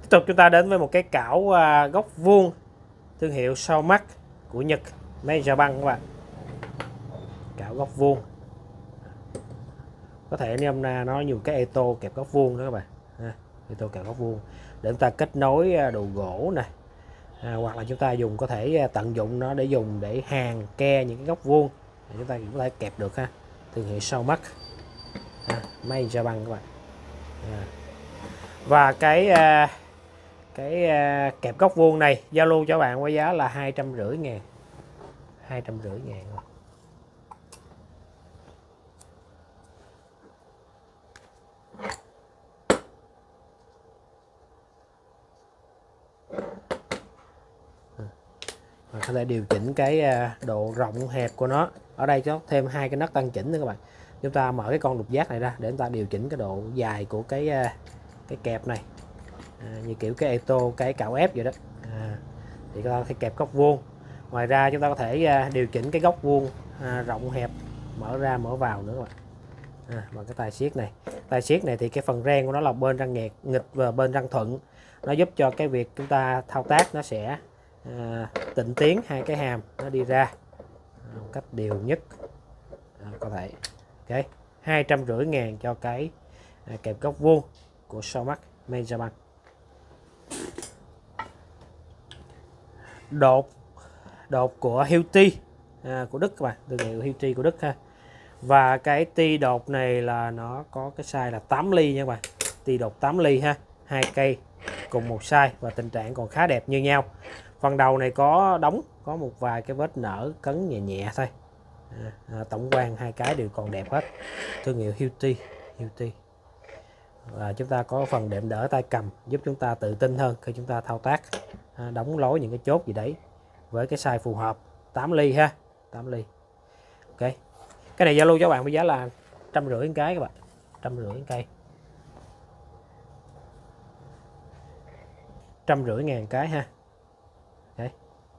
Speaker 1: tục chúng ta đến với một cái cảo góc vuông thương hiệu Somac của Nhật, made in Japan các bạn. Cảo góc vuông, có thể anh em nó nhiều cái Eto kẹp góc vuông đó các bạn. Eto kẹp góc vuông để chúng ta kết nối đồ gỗ này, hoặc là chúng ta dùng có thể tận dụng nó để dùng để hàn ke những cái góc vuông, để chúng ta cũng có thể kẹp được ha. Thương hiệu Somac, made in Japan các bạn. Và cái kẹp góc vuông này giao lưu cho bạn với giá là 250.000. 250.000. Và có thể điều chỉnh cái độ rộng hẹp của nó. Ở đây có thêm hai cái nấc tăng chỉnh nữa các bạn. Chúng ta mở cái con lục giác này ra để chúng ta điều chỉnh cái độ dài của cái kẹp này, như kiểu cái Eto, cái cạo ép vậy đó. Thì chúng ta có thể kẹp góc vuông. Ngoài ra chúng ta có thể điều chỉnh cái góc vuông rộng hẹp, mở ra mở vào nữa các bạn. Bằng cái tay siết này. Tay siết này thì cái phần ren của nó là bên răng nghịch và bên răng thuận. Nó giúp cho cái việc chúng ta thao tác nó sẽ tịnh tiến hai cái hàm nó đi ra một cách đều nhất có thể. Ok, 250.000 cho cái kẹp góc vuông của Somac made in Japan. Đột của Hilti của Đức các bạn, thương hiệu Hilti của Đức ha. Và cái ti đột này là nó có cái size là 8 ly nha các bạn. Ti đột 8 ly ha, 2 cây cùng một size và tình trạng còn khá đẹp như nhau. Phần đầu này có đóng, có một vài cái vết nở cấn nhẹ nhẹ thôi. Tổng quan hai cái đều còn đẹp hết. Thương hiệu Hilti. Và chúng ta có phần đệm đỡ tay cầm giúp chúng ta tự tin hơn khi chúng ta thao tác, đóng lối những cái chốt gì đấy với cái size phù hợp. 8 ly ha, 8 ly. Ok, cái này giao lưu cho bạn với giá là 150 cái các bạn, 150 cây, 150.000 cái ha. Okay.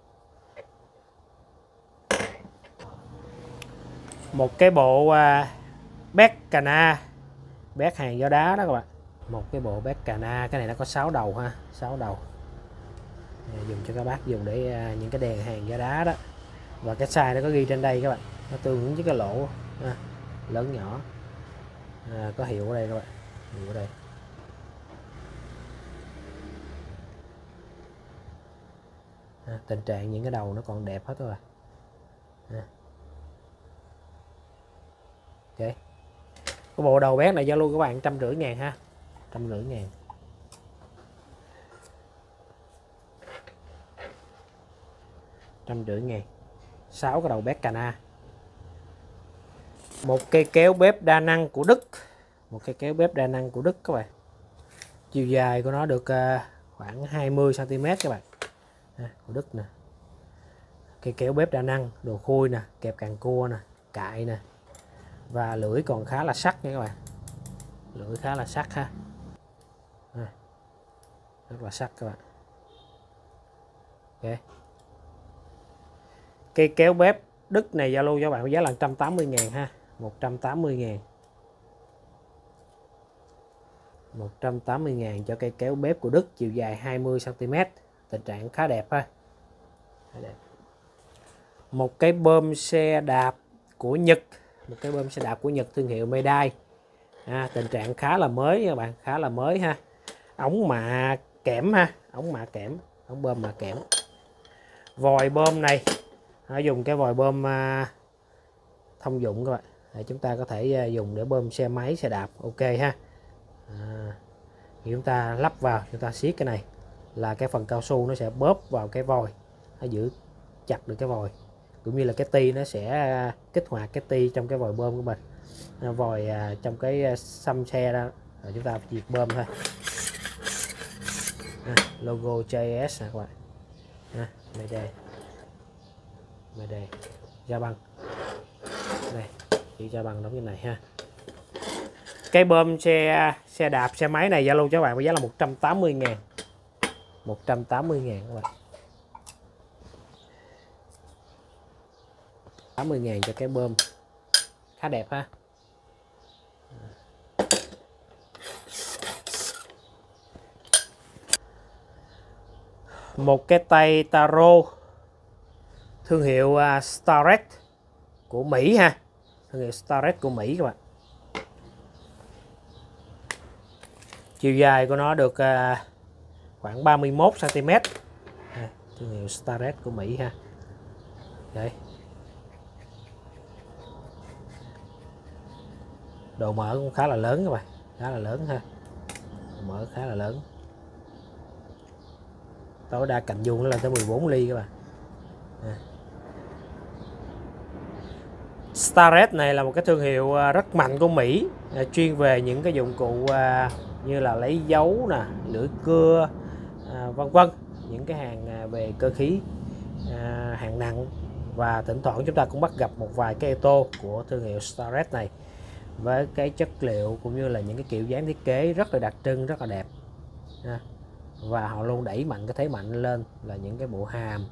Speaker 1: Một cái bộ bét cana, bét hàng gió đá đó các bạn. Một cái bộ bét cana, cái này nó có 6 đầu ha, 6 đầu. Dùng cho các bác dùng để những cái đèn hàng gió đá đó. Và cái size nó có ghi trên đây các bạn, nó tương ứng với cái lỗ lớn nhỏ. Có hiệu ở đây các bạn, hiệu ở đây. Tình trạng những cái đầu nó còn đẹp hết rồi. Ok, cái bộ đầu bét này giao lưu các bạn 150.000 ha, 150.000. 150.000, 6 cái đầu bét cana. Một cây kéo bếp đa năng của Đức, một cây kéo bếp đa năng của Đức các bạn. Chiều dài của nó được khoảng 20 cm các bạn. Của Đức nè. Cây kéo bếp đa năng, đồ khui nè, kẹp càng cua nè, cại nè. Và lưỡi còn khá là sắc nha các bạn. Lưỡi khá là sắc ha. Rất là sắc các bạn. Ok. Cây kéo bếp Đức này giao lưu cho bạn với giá là 180.000 ha, 180.000. 180.000 cho cây kéo bếp của Đức, chiều dài 20 cm, tình trạng khá đẹp ha. Khá đẹp. Một cái bơm xe đạp của Nhật, một cái bơm xe đạp của Nhật thương hiệu Medai. Tình trạng khá là mới nha các bạn, khá là mới ha. Ống mạ kẽm ha, ống mạ kẽm, ống bơm mạ kẽm. Vòi bơm này dùng cái vòi bơm thông dụng các bạn, để chúng ta có thể dùng để bơm xe máy, xe đạp. Ok ha. Thì chúng ta lắp vào, chúng ta siết cái này là cái phần cao su nó sẽ bóp vào cái vòi, nó giữ chặt được cái vòi, cũng như là cái ti nó sẽ kích hoạt cái ti trong cái vòi bơm của mình. Vòi trong cái xăm xe đó, rồi chúng ta việc bơm thôi. Logo JS nè các bạn. Đây Japan, đây chữ Japan đóng như này ha. Cái bơm xe đạp, xe máy này giao lưu cho các bạn với giá là 180.000. 180.000 các bạn. 80.000 cho cái bơm, khá đẹp ha. Một cái tay Taro thương hiệu Starrett của Mỹ ha, thương hiệu Starrett của Mỹ các bạn. Chiều dài của nó được khoảng 31 cm. Thương hiệu Starrett của Mỹ ha. Đây. Độ mở cũng khá là lớn các bạn, khá là lớn ha. Độ mở khá là lớn. Tối đa cạnh vuông nó lên tới 14 ly các bạn. Starrett này là một cái thương hiệu rất mạnh của Mỹ, chuyên về những cái dụng cụ như là lấy dấu nè, lưỡi cưa, vân vân, những cái hàng về cơ khí, hàng nặng. Và thỉnh thoảng chúng ta cũng bắt gặp một vài cái ô tô của thương hiệu Starrett này với cái chất liệu cũng như là những cái kiểu dáng thiết kế rất là đặc trưng, rất là đẹp. Và họ luôn đẩy mạnh cái thế mạnh lên là những cái bộ hàm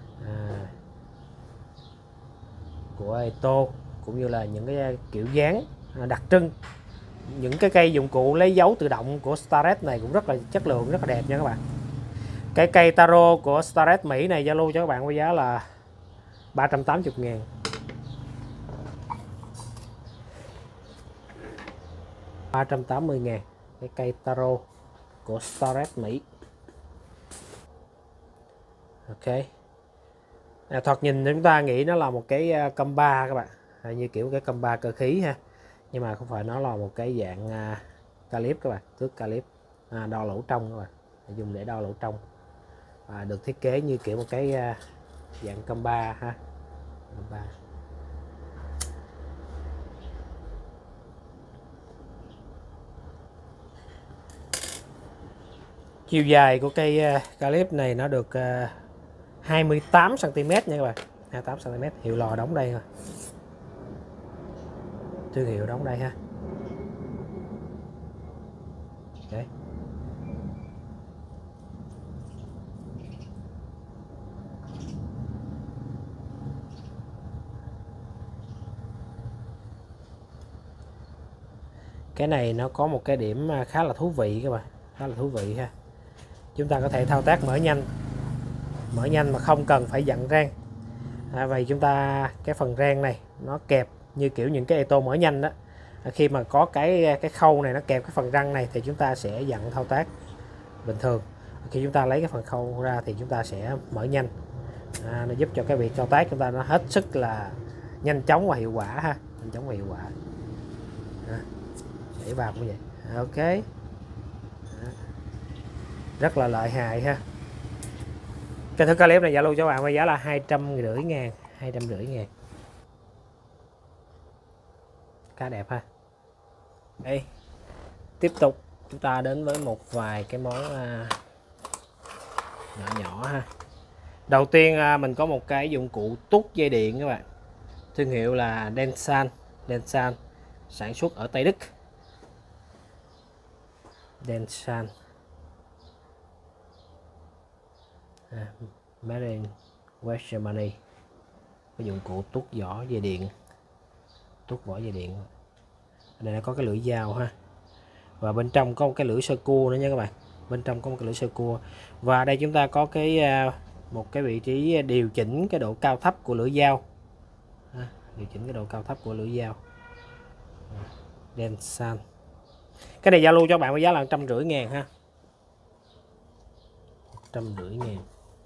Speaker 1: của Eto, cũng như là những cái kiểu dáng đặc trưng. Những cái cây dụng cụ lấy dấu tự động của Starrett này cũng rất là chất lượng, rất là đẹp nha các bạn. Cái cây Taro của Starrett Mỹ này giao lưu cho các bạn với giá là 380.000. 380.000 cái cây Taro của Starrett Mỹ. Ok. Thoạt nhìn chúng ta nghĩ nó là một cái compa các bạn, như kiểu cái compa cơ khí ha, nhưng mà không phải, nó là một cái dạng calip các bạn, thước calip đo lỗ trong các bạn, dùng để đo lỗ trong, và được thiết kế như kiểu một cái dạng compa ha. Compa. Chiều dài của cây calip này nó được 28 cm nha các bạn, 28 cm. Hiệu lò đóng đây thôi, thương hiệu đóng đây ha. Okay. Cái này nó có một cái điểm khá là thú vị các bạn, khá là thú vị ha. Chúng ta có thể thao tác mở nhanh mà không cần phải dặn rang. Vậy chúng ta cái phần rang này nó kẹp như kiểu những cái Eto mở nhanh đó. Khi mà có cái khâu này nó kẹp cái phần răng này thì chúng ta sẽ dặn thao tác bình thường. Khi chúng ta lấy cái phần khâu ra thì chúng ta sẽ mở nhanh. Nó giúp cho cái việc thao tác chúng ta nó hết sức là nhanh chóng và hiệu quả ha, nhanh chóng và hiệu quả. Để vào như vậy. Ok. Rất là lợi hại ha. Cái thước calip này giá luôn cho bạn với giá là 250.000, 250.000. Khá đẹp ha. Đây, tiếp tục chúng ta đến với một vài cái món nhỏ nhỏ ha. Đầu tiên mình có một cái dụng cụ tuốt dây điện các bạn, thương hiệu là Densan, sản xuất ở Tây Đức. Densan, made in West Germany. Cái dụng cụ tuốt vỏ dây điện, tuốt vỏ dây điện. Đây là có cái lưỡi dao ha, và bên trong có một cái lưỡi sơ cua nữa nha các bạn. Bên trong có một cái lưỡi sơ cua, và đây chúng ta có cái một cái vị trí điều chỉnh cái độ cao thấp của lưỡi dao, điều chỉnh cái độ cao thấp của lưỡi dao. Densan. Cái này giao lưu cho bạn với giá là 150.000 ha. 150.000.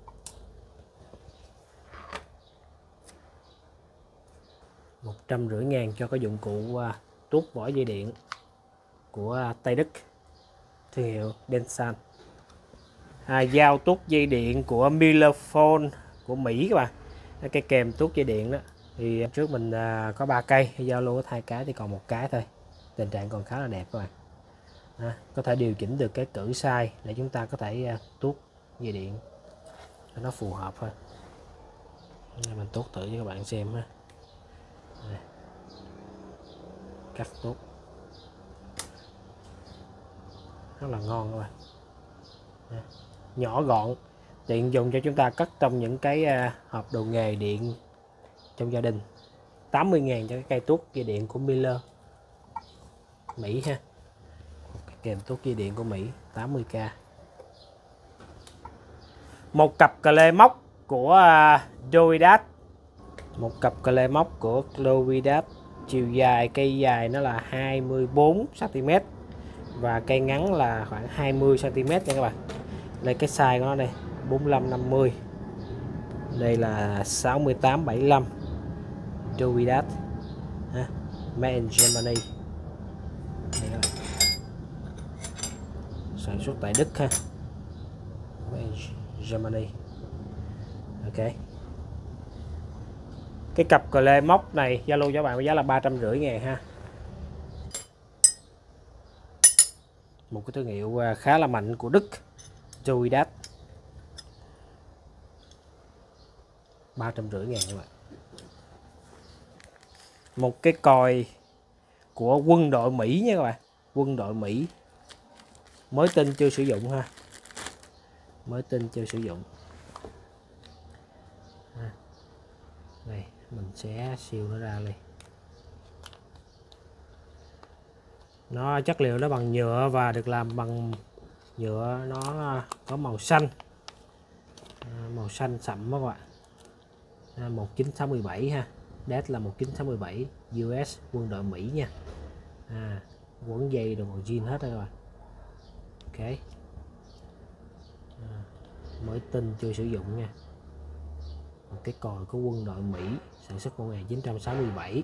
Speaker 1: 150.000 cho cái dụng cụ tuốt vỏ dây điện của Tây Đức, thương hiệu Densan. Dao tuốt dây điện của Millerphone của Mỹ các bạn. Cái kèm tuốt dây điện đó thì trước mình có 3 cây, giao lưu 2 cái thì còn 1 cái thôi. Tình trạng còn khá là đẹp các bạn. Có thể điều chỉnh được cái cử size để chúng ta có thể tuốt dây điện cho nó phù hợp thôi. Mình tuốt thử cho các bạn xem ha. Cắt tuốt rất là ngon các bạn. Nhỏ gọn, tiện dùng cho chúng ta cất trong những cái hộp đồ nghề điện trong gia đình. 80.000 cho cái cây tuốt dây điện của Miller Mỹ ha. Kèm tuốt dây điện của Mỹ 80k. Một cặp cờ lê móc của Dovidas. Một cặp cờ lê móc của Dovidas. Chiều dài, cây dài nó là 24 cm và cây ngắn là khoảng 20 cm nha các bạn. Đây cái size của nó đây, 45 50. Đây là 68 75. Dovidas. Made in Germany. Đây các bạn. Sản xuất tại Đức ha. Made in Germany. Ok. Cái cặp cờ lê móc này Zalo cho các bạn với giá là 350.000 ha. Một cái thương hiệu khá là mạnh của Đức, Dovidas. 350.000 các bạn. Một cái còi của quân đội Mỹ nha các bạn. Quân đội Mỹ. Mới tinh chưa sử dụng ha. Mới tinh chưa sử dụng. Đây, mình sẽ siêu nó ra liền. Nó chất liệu nó bằng nhựa và được làm bằng nhựa, nó có màu xanh. Màu xanh sậm các bạn. 1967 ha. Date là 1967 US, quân đội Mỹ nha. Quấn dây đồ màu jean hết rồi các bạn. Ok. Mới tinh chưa sử dụng nha. Một cái còi của quân đội Mỹ sản xuất 1967.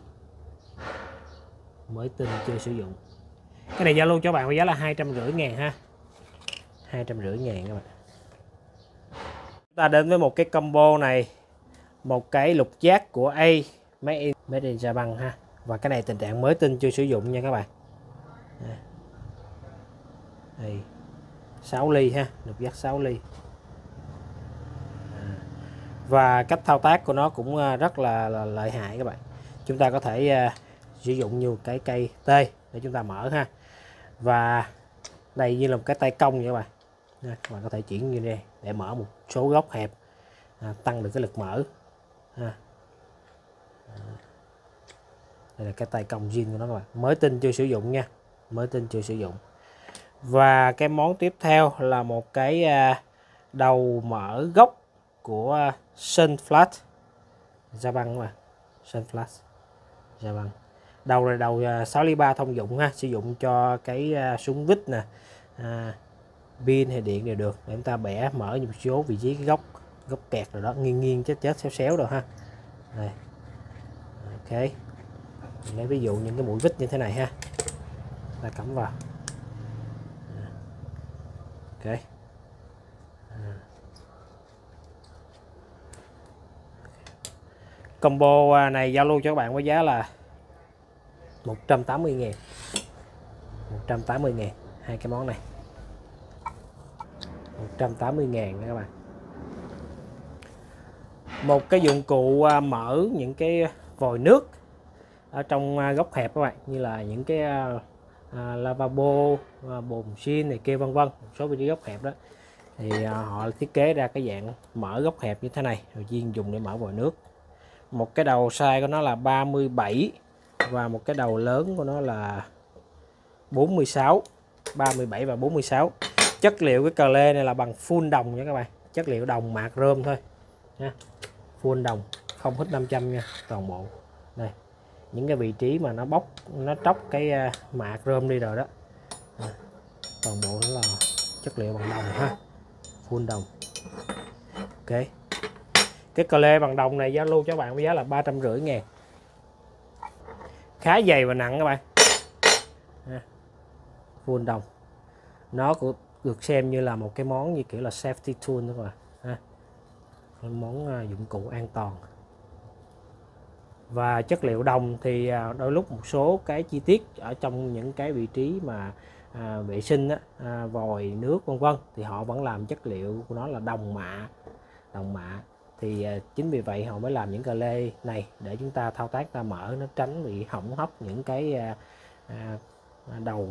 Speaker 1: Mới tinh chưa sử dụng. Cái này giao luôn cho bạn với giá là 250.000 ha. 250.000 các bạn. Chúng ta đến với một cái combo này. Một cái lục giác của A, Made in Japan ha. Và cái này tình trạng mới tinh chưa sử dụng nha các bạn. Đây, 6 ly ha, lục giác 6 ly. Và cách thao tác của nó cũng rất là lợi hại các bạn. Chúng ta có thể sử dụng nhiều cái cây T để chúng ta mở ha. Và đây như là một cái tay cong vậy các bạn. Các bạn có thể chuyển như đây để mở một số góc hẹp, tăng được cái lực mở. Đây là cái tay cong zin của nó các bạn. Mới tinh chưa sử dụng nha. Mới tinh chưa sử dụng. Và cái món tiếp theo là một cái đầu mở gốc của Sunflash Japan các bạn. Sunflash Japan. Đầu là đầu 6 ly 3 thông dụng ha, sử dụng cho cái súng vít nè, pin hay điện đều được, để chúng ta bẻ mở một số vị trí cái góc kẹt rồi đó, nghiêng chết xéo rồi ha. Đây. Ok. Lấy ví dụ những cái mũi vít như thế này ha. Ta cắm vào. Ok. Combo này giao lưu cho các bạn với giá là 180.000. 180.000 hai cái món này. 180.000 các bạn. Một cái dụng cụ mở những cái vòi nước ở trong góc hẹp các bạn, như là những cái lavabo, bồn xin này kia vân vân, một số vị trí góc hẹp đó thì họ thiết kế ra cái dạng mở góc hẹp như thế này, rồi chuyên dùng để mở vòi nước. Một cái đầu size của nó là 37 và một cái đầu lớn của nó là 46, 37 và 46. Chất liệu cái cờ lê này là bằng full đồng nha các bạn, chất liệu đồng mạc rơm thôi nha, full đồng, không hít 500 nha, toàn bộ. Đây, những cái vị trí mà nó bóc, nó tróc cái mạc rơm đi rồi đó, toàn bộ nó là chất liệu bằng đồng ha, full đồng. Ok. Cái cờ lê bằng đồng này giao lưu cho các bạn với giá là 350.000. Khá dày và nặng các bạn. Full đồng. Nó cũng được xem như là một cái món như kiểu là safety tool đó các bạn. Món dụng cụ an toàn. Và chất liệu đồng thì đôi lúc một số cái chi tiết ở trong những cái vị trí mà vệ sinh vòi nước vân vân thì họ vẫn làm chất liệu của nó là đồng mạ. Thì chính vì vậy họ mới làm những cờ lê này để chúng ta thao tác, ta mở nó tránh bị hỏng hóc những cái đầu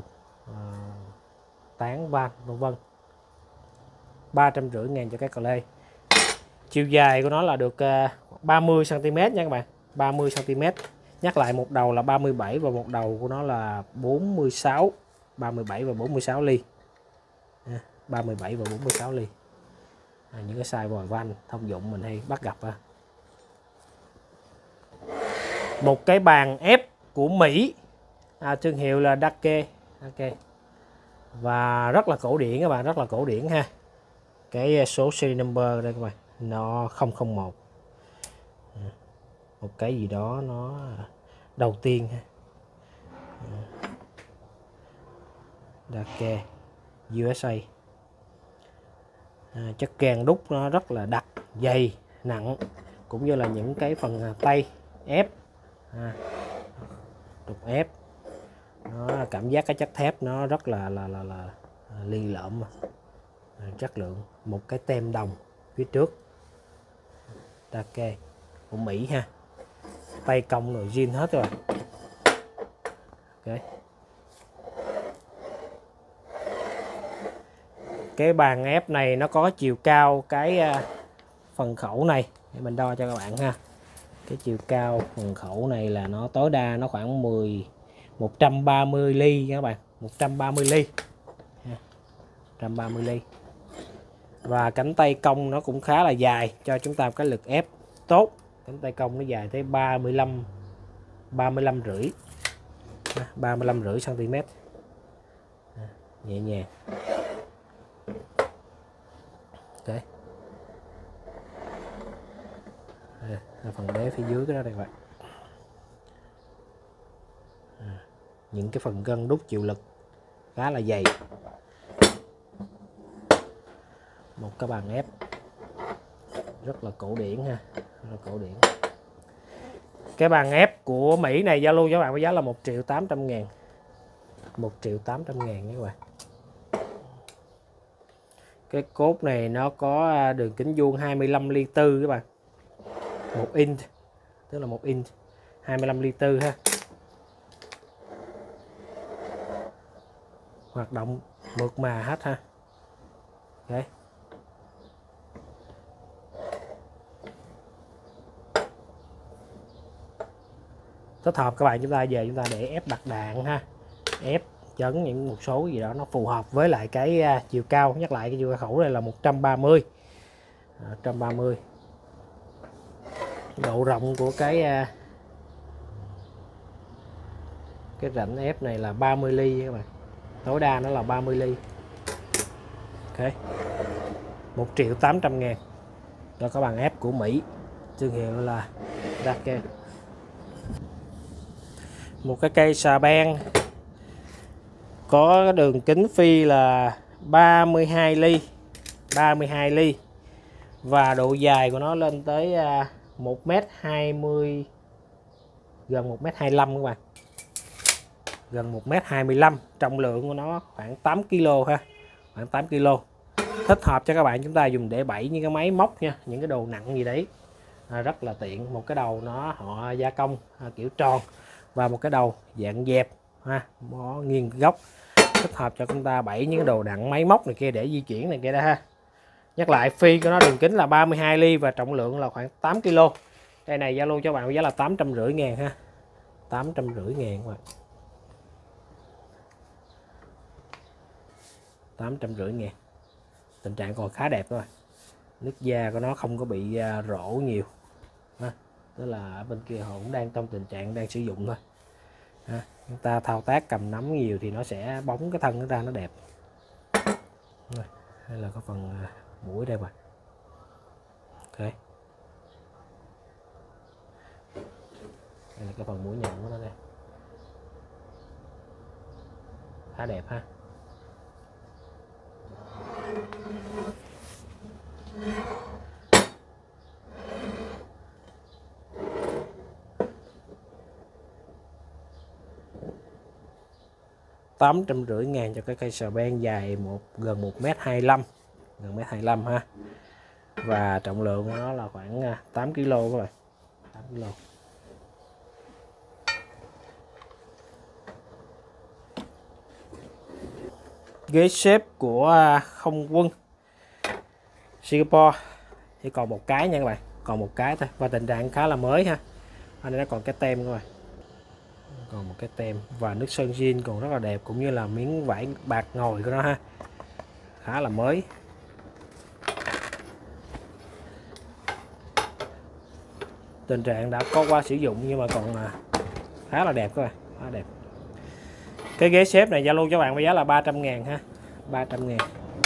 Speaker 1: tán van vân vân. 350.000 cho cái cờ lê. Chiều dài của nó là được 30 cm nha các bạn, 30 cm. Nhắc lại, một đầu là 37 và một đầu của nó là 46, 37 và 46 ly. 37 và 46 ly. những cái size vòi van thông dụng mình hay bắt gặp. Một cái bàn ép của Mỹ, thương hiệu là Dake. Và rất là cổ điển các bạn, rất là cổ điển ha. Cái số serial number đây các bạn, nó 001, một cái gì đó nó đầu tiên ha. Dake USA. Chất gang đúc nó rất là đặc, dày, nặng, cũng như là những cái phần tay ép, trục ép, nó cảm giác cái chất thép nó rất là li lợm, chất lượng. Một cái tem đồng phía trước Dake của Mỹ ha, tay cong rồi zin hết rồi. Cái bàn ép này nó có chiều cao cái phần khẩu này để mình đo cho các bạn ha. Cái chiều cao phần khẩu này là nó tối đa nó khoảng 130 ly các bạn, 130 ly. 130 ly. Và cánh tay cong nó cũng khá là dài cho chúng ta cái lực ép tốt. Cánh tay cong nó dài tới 35 rưỡi 35,5 cm. Nhẹ nhàng. Phần đế phía dưới cái đó đây các bạn. Những cái phần gân đúc chịu lực khá là dày. Một cái bàn ép rất là cổ điển ha, rất là cổ điển. Cái bàn ép của Mỹ này giao lưu cho các bạn với giá là 1.800.000. 1.800.000 các bạn. Cái cốt này nó có đường kính vuông 25 ly tư các bạn. 1 inch, tức là 1 inch 25 ly tư ha. Hoạt động mượt mà hết ha. Đấy. Thích hợp các bạn, chúng ta về chúng ta để ép bạc đạn ha, ép chấn những một số gì đó nó phù hợp với lại cái chiều cao. Nhắc lại cái chiều khẩu này là 130. 130. Độ rộng của cái rãnh ép này là 30 ly các bạn. Tối đa nó là 30 ly. Ok. 1.800.000 cho các bàn ép của Mỹ, thương hiệu là Dake. Một cái cây xà beng có đường kính phi là 32 ly và độ dài của nó lên tới 1m20, gần 1m25 các bạn, gần 1m25. Trọng lượng của nó khoảng 8 kg ha, khoảng 8 kg. Thích hợp cho các bạn chúng ta dùng để bẫy những cái máy móc nha, những cái đồ nặng gì đấy, rất là tiện. Một cái đầu nó họ gia công kiểu tròn và một cái đầu dạng dẹp ha, nó nghiêng góc, thích hợp cho chúng ta bẫy những cái đồ nặng máy móc này kia để di chuyển này kia đó ha. Nhắc lại, phi của nó đường kính là 32 ly và trọng lượng là khoảng 8 kg. Đây này giao lưu cho bạn với giá là 850.000 ha. 850.000 các bạn. 850.000. Tình trạng còn khá đẹp thôi. Nước da của nó không có bị rỗ nhiều ha. Tức là ở bên kia họ cũng đang trong tình trạng đang sử dụng thôi ha. Chúng ta thao tác cầm nắm nhiều thì nó sẽ bóng cái thân nó ra, nó đẹp. Đây là cái phần mũi đây bạn. Ok. Đây là cái phần mũi nhọn của nó đây. Khá đẹp ha. $850.000 cho cái cây xà beng dài gần 1m25, gần 1m25 ha. Và trọng lượng của nó là khoảng 8 kg các bạn. 8 kg. Ghế xếp của không quân Singapore chỉ còn một cái nha các bạn, còn một cái thôi và tình trạng khá là mới ha. Ở đây nó còn cái tem các bạn, còn một cái tem và nước sơn zin còn rất là đẹp, cũng như là miếng vải bạc ngồi của nó ha, khá là mới. tình trạng đã có qua sử dụng nhưng mà còn khá là đẹp các bạn, khá đẹp. Cái ghế xếp này giao lưu cho bạn với giá là 300.000 ha, 300.000.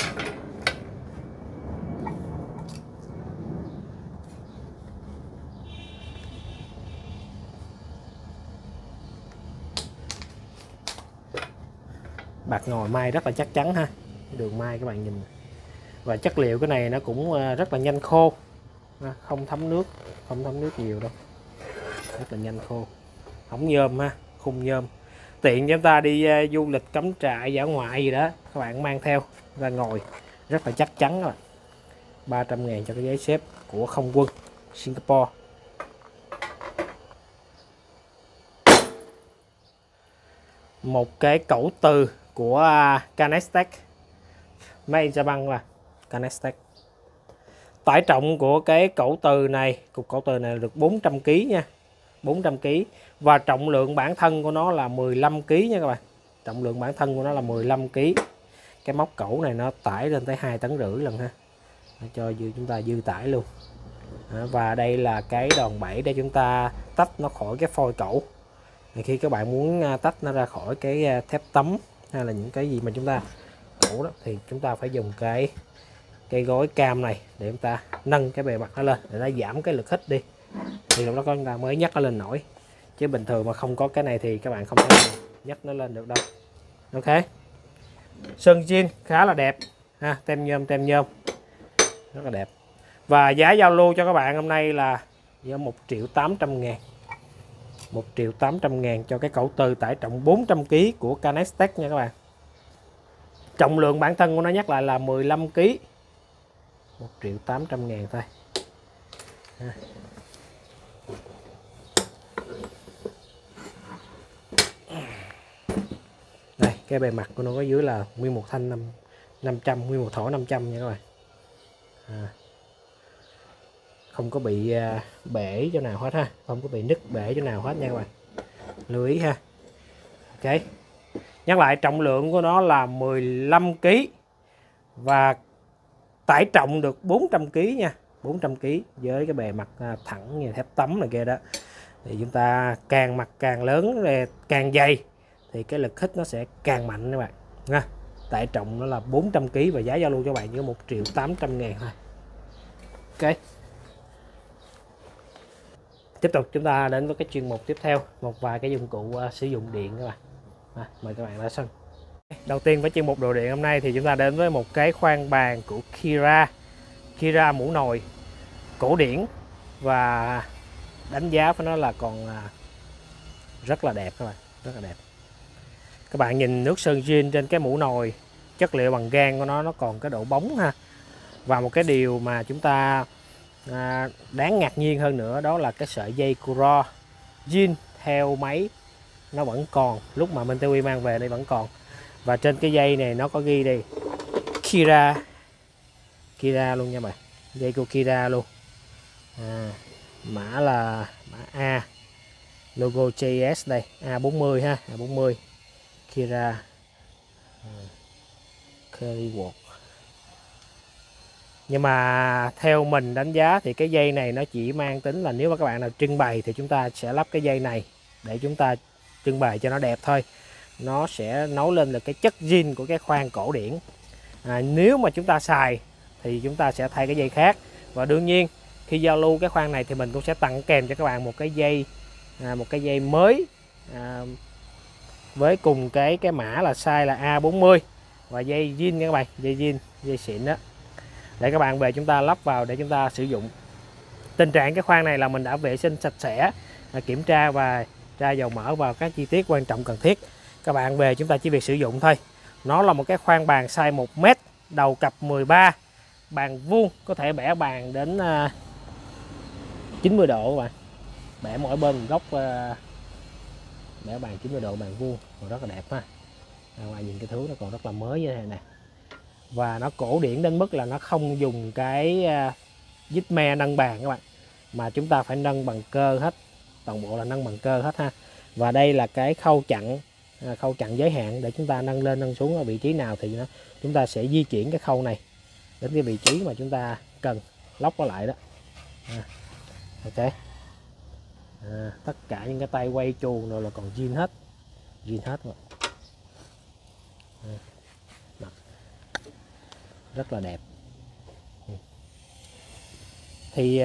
Speaker 1: Bạt ngồi mai rất là chắc chắn ha, đường mai các bạn nhìn. Và chất liệu cái này nó cũng rất là nhanh khô, không thấm nước, không thấm nước nhiều đâu, rất là nhanh khô, không nhôm ha, khung nhôm, tiện cho chúng ta đi du lịch cắm trại dã ngoại gì đó các bạn mang theo ra ngồi rất là chắc chắn rồi. 300.000 cho cái ghế xếp của Không Quân Singapore. Một cái cẩu từ của Canestech, Made in Japan là Canestech. Tải trọng của cái cẩu từ này, cục cẩu từ này được 400 kg nha, 400 kg, và trọng lượng bản thân của nó là 15 kg nha các bạn. Trọng lượng bản thân của nó là 15 kg. Cái móc cẩu này nó tải lên tới 2,5 tấn lần ha, cho chúng ta dư tải luôn. Và đây là cái đòn bẩy để chúng ta tách nó khỏi cái phôi cẩu. Khi các bạn muốn tách nó ra khỏi cái thép tấm hay là những cái gì mà chúng ta cẩu đó, thì chúng ta phải dùng cái gối cam này để chúng ta nâng cái bề mặt nó lên để nó giảm cái lực hít đi, thì lúc đó chúng ta mới nhấc nó lên nổi, chứ bình thường mà không có cái này thì các bạn không thể nhấc nó lên được đâu. Ok, sơn zin khá là đẹp ha, tem nhôm rất là đẹp. Và giá giao lưu cho các bạn hôm nay là 1.800.000, 1.800.000 cho cái cẩu từ tải trọng 400 kg của Canestech nha các bạn. Trọng lượng bản thân của nó nhắc lại là 15 kg. 1.800.000 thôi. Đây, cái bề mặt của nó có dưới là nguyên một thanh 500, nguyên một thỏi 500 nha các bạn. Không có bị bể chỗ nào hết ha, không có bị nứt bể chỗ nào hết nha các bạn, lưu ý ha. Ok, nhắc lại trọng lượng của nó là 15 kg và tải trọng được 400 kg nha, 400 kg với cái bề mặt thẳng như thép tấm này kia đó. Thì chúng ta càng mặt càng lớn, càng dày thì cái lực hít nó sẽ càng mạnh các bạn nha. Tải trọng nó là 400 kg và giá giao lưu cho bạn với 1.800.000 thôi. Ok, tiếp tục chúng ta đến với cái chuyên mục tiếp theo, một vài cái dụng cụ sử dụng điện các bạn. Mời các bạn ra sân. Đầu tiên với chuyên mục đồ điện hôm nay thì chúng ta đến với một cái khoan bàn của Kira mũ nồi cổ điển, và đánh giá phải nói là còn rất là đẹp các bạn, rất là đẹp. Các bạn nhìn nước sơn zin trên cái mũ nồi, chất liệu bằng gan của nó còn cái độ bóng ha. Và một cái điều mà chúng ta đáng ngạc nhiên hơn nữa đó là cái sợi dây Kura zin theo máy nó vẫn còn, lúc mà Minh TV mang về đây vẫn còn. Và trên cái dây này nó có ghi đây Kira luôn nha bạn, dây của Kira luôn. Mã là mã A, logo JS đây, A40 ha, A40 Kira Currywork. Nhưng mà theo mình đánh giá thì cái dây này nó chỉ mang tính là nếu mà các bạn nào trưng bày thì chúng ta sẽ lắp cái dây này để chúng ta trưng bày cho nó đẹp thôi. Nó sẽ nấu lên được cái chất zin của cái khoan cổ điển. Nếu mà chúng ta xài thì chúng ta sẽ thay cái dây khác. Và đương nhiên khi giao lưu cái khoan này thì mình cũng sẽ tặng kèm cho các bạn một cái dây mới với cùng cái mã là size là A40 và dây zin nha các bạn, dây zin, dây xịn đó, để các bạn về chúng ta lắp vào để chúng ta sử dụng. Tình trạng cái khoan này là mình đã vệ sinh sạch sẽ, kiểm tra và tra dầu mỡ vào các chi tiết quan trọng cần thiết. Các bạn về chúng ta chỉ việc sử dụng thôi. Nó là một cái khoan bàn size 1m, đầu cặp 13, bàn vuông, có thể bẻ bàn đến 90 độ các bạn. Bẻ mỗi bên góc, bẻ bàn 90 độ, bàn vuông, còn rất là đẹp ha. Ngoài nhìn cái thứ nó còn rất là mới như thế này nè. Và nó cổ điển đến mức là nó không dùng cái vít me nâng bàn các bạn, mà chúng ta phải nâng bằng cơ hết, toàn bộ là nâng bằng cơ hết ha. Và đây là cái khâu chặn giới hạn để chúng ta nâng lên nâng xuống ở vị trí nào thì chúng ta sẽ di chuyển cái khâu này đến cái vị trí mà chúng ta cần lóc nó lại đó. Ok, Tất cả những cái tay quay chuồng rồi là còn zin hết, zin hết rồi. Rất là đẹp. Thì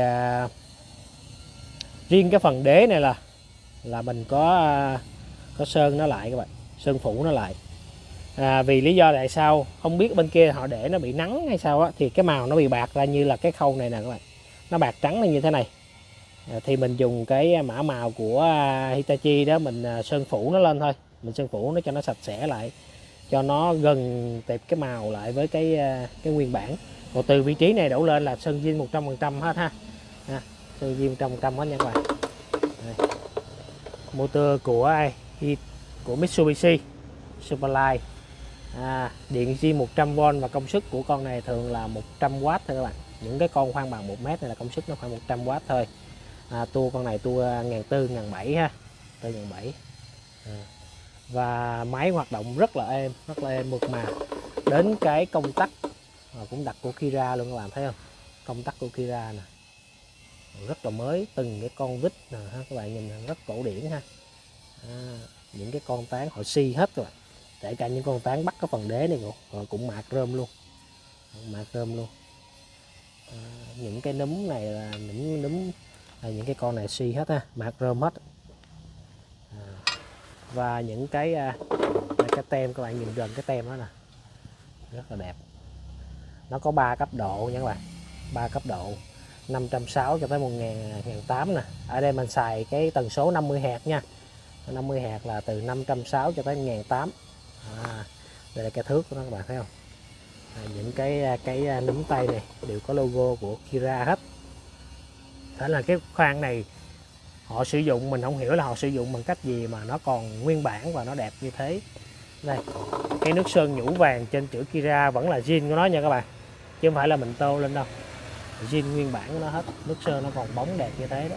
Speaker 1: riêng cái phần đế này là mình có sơn nó lại các bạn, sơn phủ nó lại. Vì lý do tại sao không biết, bên kia họ để nó bị nắng hay sao á, thì cái màu nó bị bạc ra như là cái khâu này nè các bạn, nó bạc trắng như thế này. Thì mình dùng cái mã màu của Hitachi đó, mình sơn phủ nó lên thôi, mình sơn phủ nó cho nó sạch sẽ lại, cho nó gần tệp cái màu lại với cái nguyên bản. Còn từ vị trí này đổ lên là sơn zin 100% hết ha. Sơn zin 100% hết nha các bạn. Đây. Motor của Mitsubishi Superlight, điện zin 100V và công suất của con này thường là 100W thôi các bạn. Những cái con khoan bằng 1 mét này là công suất nó khoảng 100W thôi. Tua con này tua 1.400 1.700 ha, 4.700. Và máy hoạt động rất là êm mượt mà. Đến cái công tắc cũng đặt của Kira luôn các bạn thấy không, công tắc của Kira nè, rất là mới, từng cái con vít nè các bạn nhìn rất cổ điển ha. Những cái con tán họ xi hết rồi, kể cả những con tán bắt cái phần đế này cũng mạc rơm luôn, những cái núm này là núm những cái con này xi hết ha, mạc rơm hết. Và những cái tem, các bạn nhìn gần cái tem đó nè, rất là đẹp. Nó có 3 cấp độ nha các bạn, 3 cấp độ, 560 cho tới 1000-1800 nè. Ở đây mình xài cái tần số 50 Hz nha, 50 Hz là từ 560 cho tới 1008. Đây là cái thước của nó các bạn thấy không. Những cái núm tay này đều có logo của Kira hết. Thế là cái khoang này họ sử dụng, mình không hiểu là họ sử dụng bằng cách gì mà nó còn nguyên bản và nó đẹp như thế. Đây, cái nước sơn nhũ vàng trên chữ Kira vẫn là zin của nó nha các bạn, chứ không phải là mình tô lên đâu, zin nguyên bản của nó hết. Nước sơn nó còn bóng đẹp như thế đó.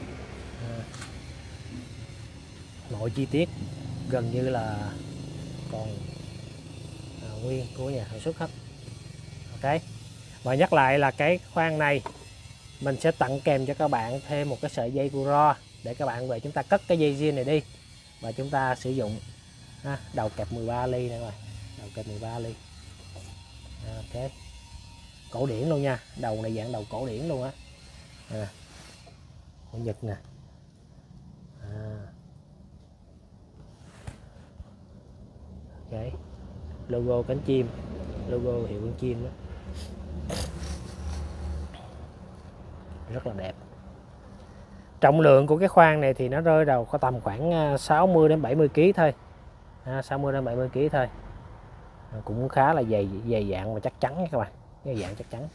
Speaker 1: Mọi chi tiết gần như là còn nguyên của nhà sản xuất hết. Ok, và nhắc lại là cái khoang này mình sẽ tặng kèm cho các bạn thêm một cái sợi dây Guro để các bạn về chúng ta cất cái dây zin này đi và chúng ta sử dụng. Đầu kẹp 13 ly nữa rồi, đầu kẹp 13 ly. Ok, cổ điển luôn nha, đầu này dạng đầu cổ điển luôn á. Của Nhật nè. Ok, logo cánh chim, logo hiệu con chim đó, rất là đẹp. Trọng lượng của cái khoang này thì nó rơi đầu có tầm khoảng 60 đến 70 kg thôi, 60 đến 70 kg thôi. Cũng khá là dày dạn và chắc chắn nha các bạn, cái dạng chắc chắn.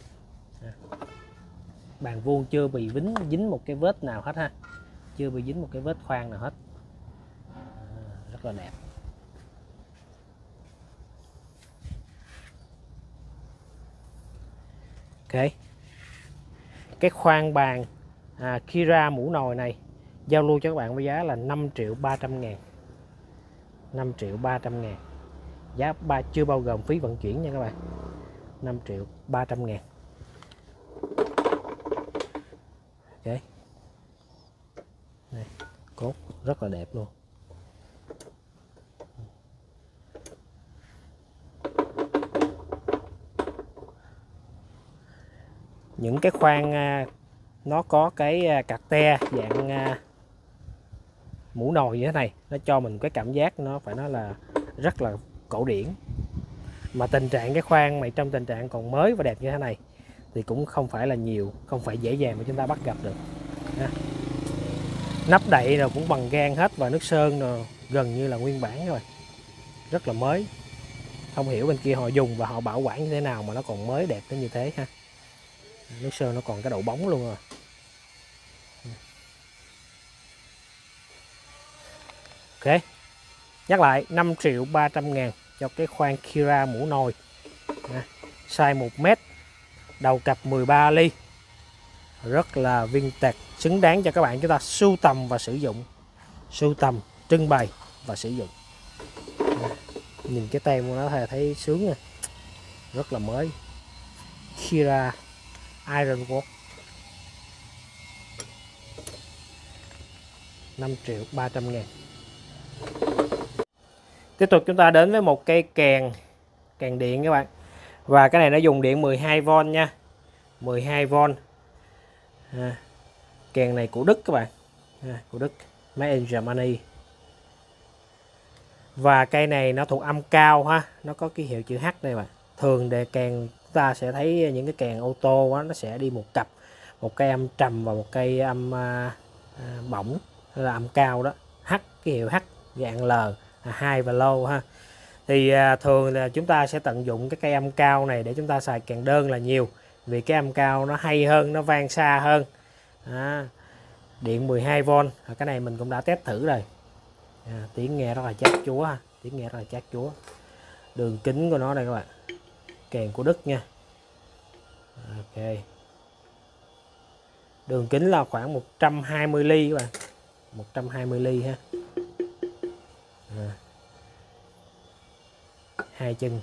Speaker 1: Bàn vuông chưa bị dính một cái vết nào hết ha, chưa bị dính một cái vết khoan nào hết. Rất là đẹp. Ok, cái khoan bàn Kira mũ nồi này giao lưu cho các bạn với giá là 5.300.000, 5.300.000, giá chưa bao gồm phí vận chuyển nha các bạn, 5.300.000. Ok, đây, cốt rất là đẹp luôn. Những cái khoang nó có cái cạc te dạng mũ nồi như thế này, nó cho mình cái cảm giác nó phải nói là rất là cổ điển. Mà tình trạng cái khoang này trong tình trạng còn mới và đẹp như thế này thì cũng không phải là nhiều, không phải dễ dàng mà chúng ta bắt gặp được. Nắp đậy rồi cũng bằng gang hết và nước sơn rồi gần như là nguyên bản rồi, rất là mới. Không hiểu bên kia họ dùng và họ bảo quản như thế nào mà nó còn mới đẹp đến như thế ha. Nước sơn nó còn cái độ bóng luôn rồi. Ok, nhắc lại 5.300.000 cho cái khoang Kira mũ nồi, size 1m, đầu cặp 13 ly, rất là vintage, xứng đáng cho các bạn chúng ta sưu tầm và sử dụng, sưu tầm, trưng bày và sử dụng. Nhìn cái tem của nó thấy sướng nha, rất là mới. Kira Ironworks. 5.300.000. Tiếp tục chúng ta đến với một cây kèn điện các bạn. Và cái này nó dùng điện 12V nha. 12V. Kèn này của Đức các bạn. Của Đức, made in Germany. Và cây này nó thuộc âm cao ha, nó có ký hiệu chữ H đây bạn. Thường để kèn ta sẽ thấy những cái kèn ô tô đó, nó sẽ đi một cặp, một cây âm trầm và một cây âm bổng là âm cao đó. H, ký hiệu H dạng L, high và low ha. Thì thường là chúng ta sẽ tận dụng cái cây âm cao này để chúng ta xài kèn đơn là nhiều, vì cái âm cao nó hay hơn, nó vang xa hơn. Điện 12V. Cái này mình cũng đã test thử rồi. Tiếng nghe rất là chát chúa ha, tiếng nghe rất là chát chúa. Đường kính của nó đây các bạn, kèn của Đức nha. Ok, đường kính là khoảng 120 ly các bạn, 120 ly ha. Hai chân.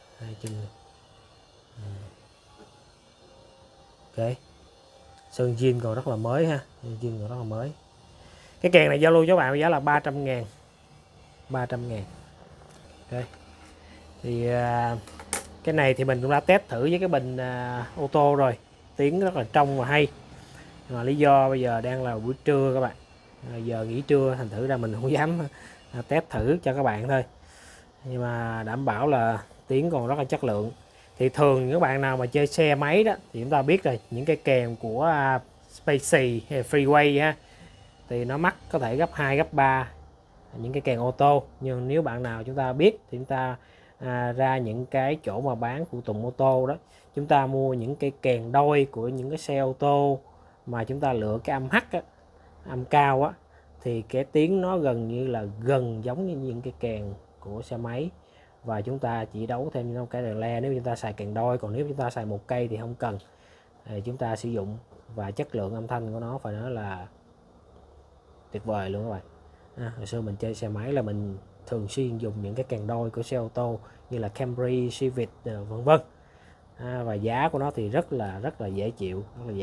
Speaker 1: Ok, sơn zin còn rất là mới ha, zin còn rất là mới. Cái kèn này giao lưu cho bạn giá là 300.000. 300.000. Ok. Thì cái này thì mình cũng đã test thử với cái bình ô tô rồi, tiếng rất là trong và hay. Mà lý do bây giờ đang là buổi trưa các bạn, giờ nghỉ trưa, thành thử ra mình không dám test thử cho các bạn thôi, nhưng mà đảm bảo là tiếng còn rất là chất lượng. Thì thường các bạn nào mà chơi xe máy đó thì chúng ta biết rồi, những cái kèn của Spacey hay Freeway ha, thì nó mắc có thể gấp 2 gấp 3 những cái kèn ô tô. Nhưng nếu bạn nào chúng ta biết thì chúng ta ra những cái chỗ mà bán phụ tùng ô tô đó, chúng ta mua những cái kèn đôi của những cái xe ô tô mà chúng ta lựa cái âm H á, âm cao á, thì cái tiếng nó gần như là gần giống như những cái kèn của xe máy. Và chúng ta chỉ đấu thêm những cái đèn le nếu chúng ta xài kèn đôi, còn nếu chúng ta xài một cây thì không cần. Thì chúng ta sử dụng và chất lượng âm thanh của nó phải nói là tuyệt vời luôn các bạn. Hồi xưa mình chơi xe máy là mình thường xuyên dùng những cái kèn đôi của xe ô tô như là Camry, Civic vân vân. Và giá của nó thì rất là dễ chịu,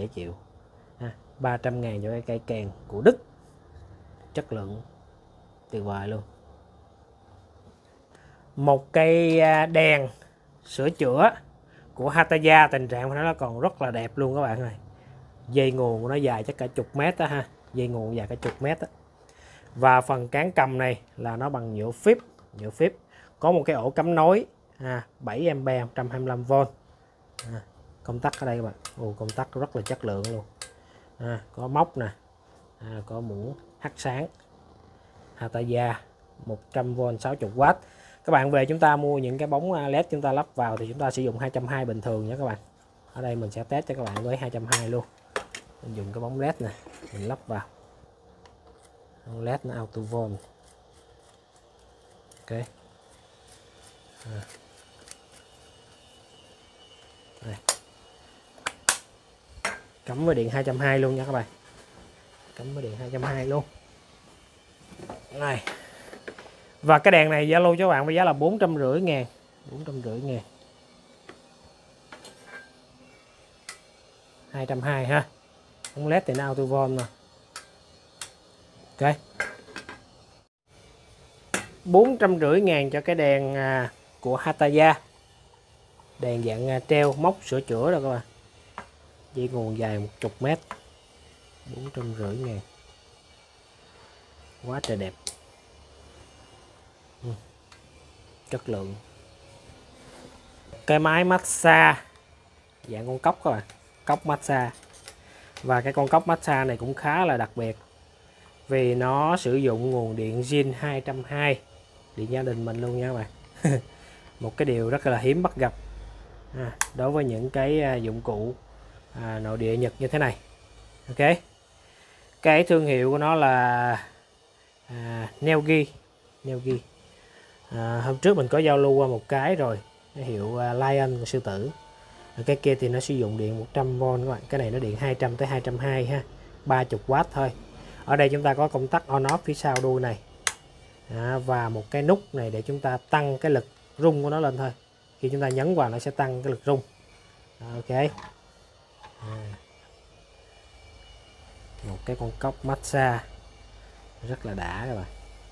Speaker 1: 300.000 cho cái cây kèn của Đức, chất lượng tuyệt vời luôn. Một cây đèn sửa chữa của Hataya, tình trạng của nó còn rất là đẹp luôn các bạn ơi. Dây nguồn của nó dài chắc cả chục mét đó ha, dây nguồn dài cả chục mét đó. Và phần cán cầm này là nó bằng nhựa phíp, có một cái ổ cắm nối 7A 125V. Công tắc ở đây các bạn, công tắc rất là chất lượng luôn. Có móc nè, có muỗng hắt sáng Hataya 100V 60W. Các bạn về chúng ta mua những cái bóng led chúng ta lắp vào thì chúng ta sử dụng 220 bình thường nha các bạn. Ở đây mình sẽ test cho các bạn với 220 luôn. Mình dùng cái bóng led này mình lắp vào, bóng led nó auto volt. Ok, đây. Cắm với điện 220 luôn nha các bạn, cắm với điện 220 luôn này. Và cái đèn này giá lưu cho bạn với giá là 450.000. 450.000, 220 ha. Bóng led thì nó auto volt mà. Ok, 450.000 cho cái đèn của Hataya, đèn dạng treo móc sửa chữa rồi các bạn, dây nguồn dài 10 mét. 450.000, quá trời đẹp. Chất lượng. Cái máy massage dạng con cốc các bạn, cốc massage. Và cái con cốc massage này cũng khá là đặc biệt, vì nó sử dụng nguồn điện zin 220, điện gia đình mình luôn nha các bạn. Một cái điều rất là hiếm bắt gặp đối với những cái dụng cụ nội địa Nhật như thế này. Ok, cái thương hiệu của nó là Neogi. Hôm trước mình có giao lưu qua một cái rồi, cái hiệu Lion của sư tử. Cái kia thì nó sử dụng điện 100V các bạn, cái này nó điện 200 tới 220 ha, 30W thôi. Ở đây chúng ta có công tắc on off phía sau đuôi này và một cái nút này để chúng ta tăng cái lực rung của nó lên thôi. Khi chúng ta nhấn vào nó sẽ tăng cái lực rung. Ok, một cái con cốc massage rất là đã các bạn.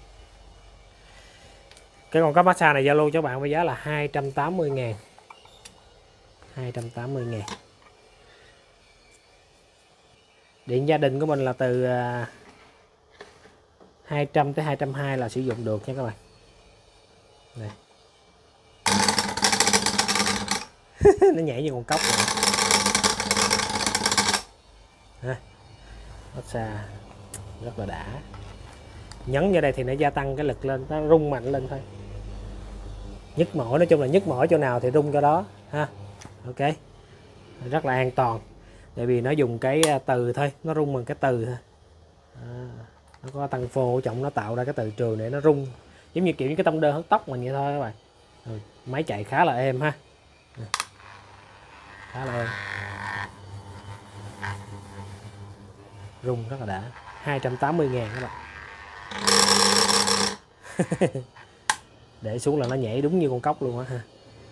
Speaker 1: Cái con cấp massage này giao lưu cho bạn với giá là 280.000. 280.000. Điện gia đình của mình là từ 200 tới 220 là sử dụng được nha các bạn. Đây. Nó nhảy như con cóc rồi. Massage rất là đã. Nhấn vào đây thì nó gia tăng cái lực lên, nó rung mạnh lên thôi. Nhức mỏi, nói chung là nhức mỏi chỗ nào thì rung chỗ đó ha. Ok, rất là an toàn, tại vì nó dùng cái từ thôi, nó rung bằng cái từ thôi. Nó có tăng phô ở trọng, nó tạo ra cái từ trường để nó rung giống như kiểu những cái tông đơn hớt tóc mình vậy thôi các bạn. Máy chạy khá là êm ha, khá là êm, rung rất là đã. 280.000 các bạn. Để xuống là nó nhảy đúng như con cóc luôn á ha.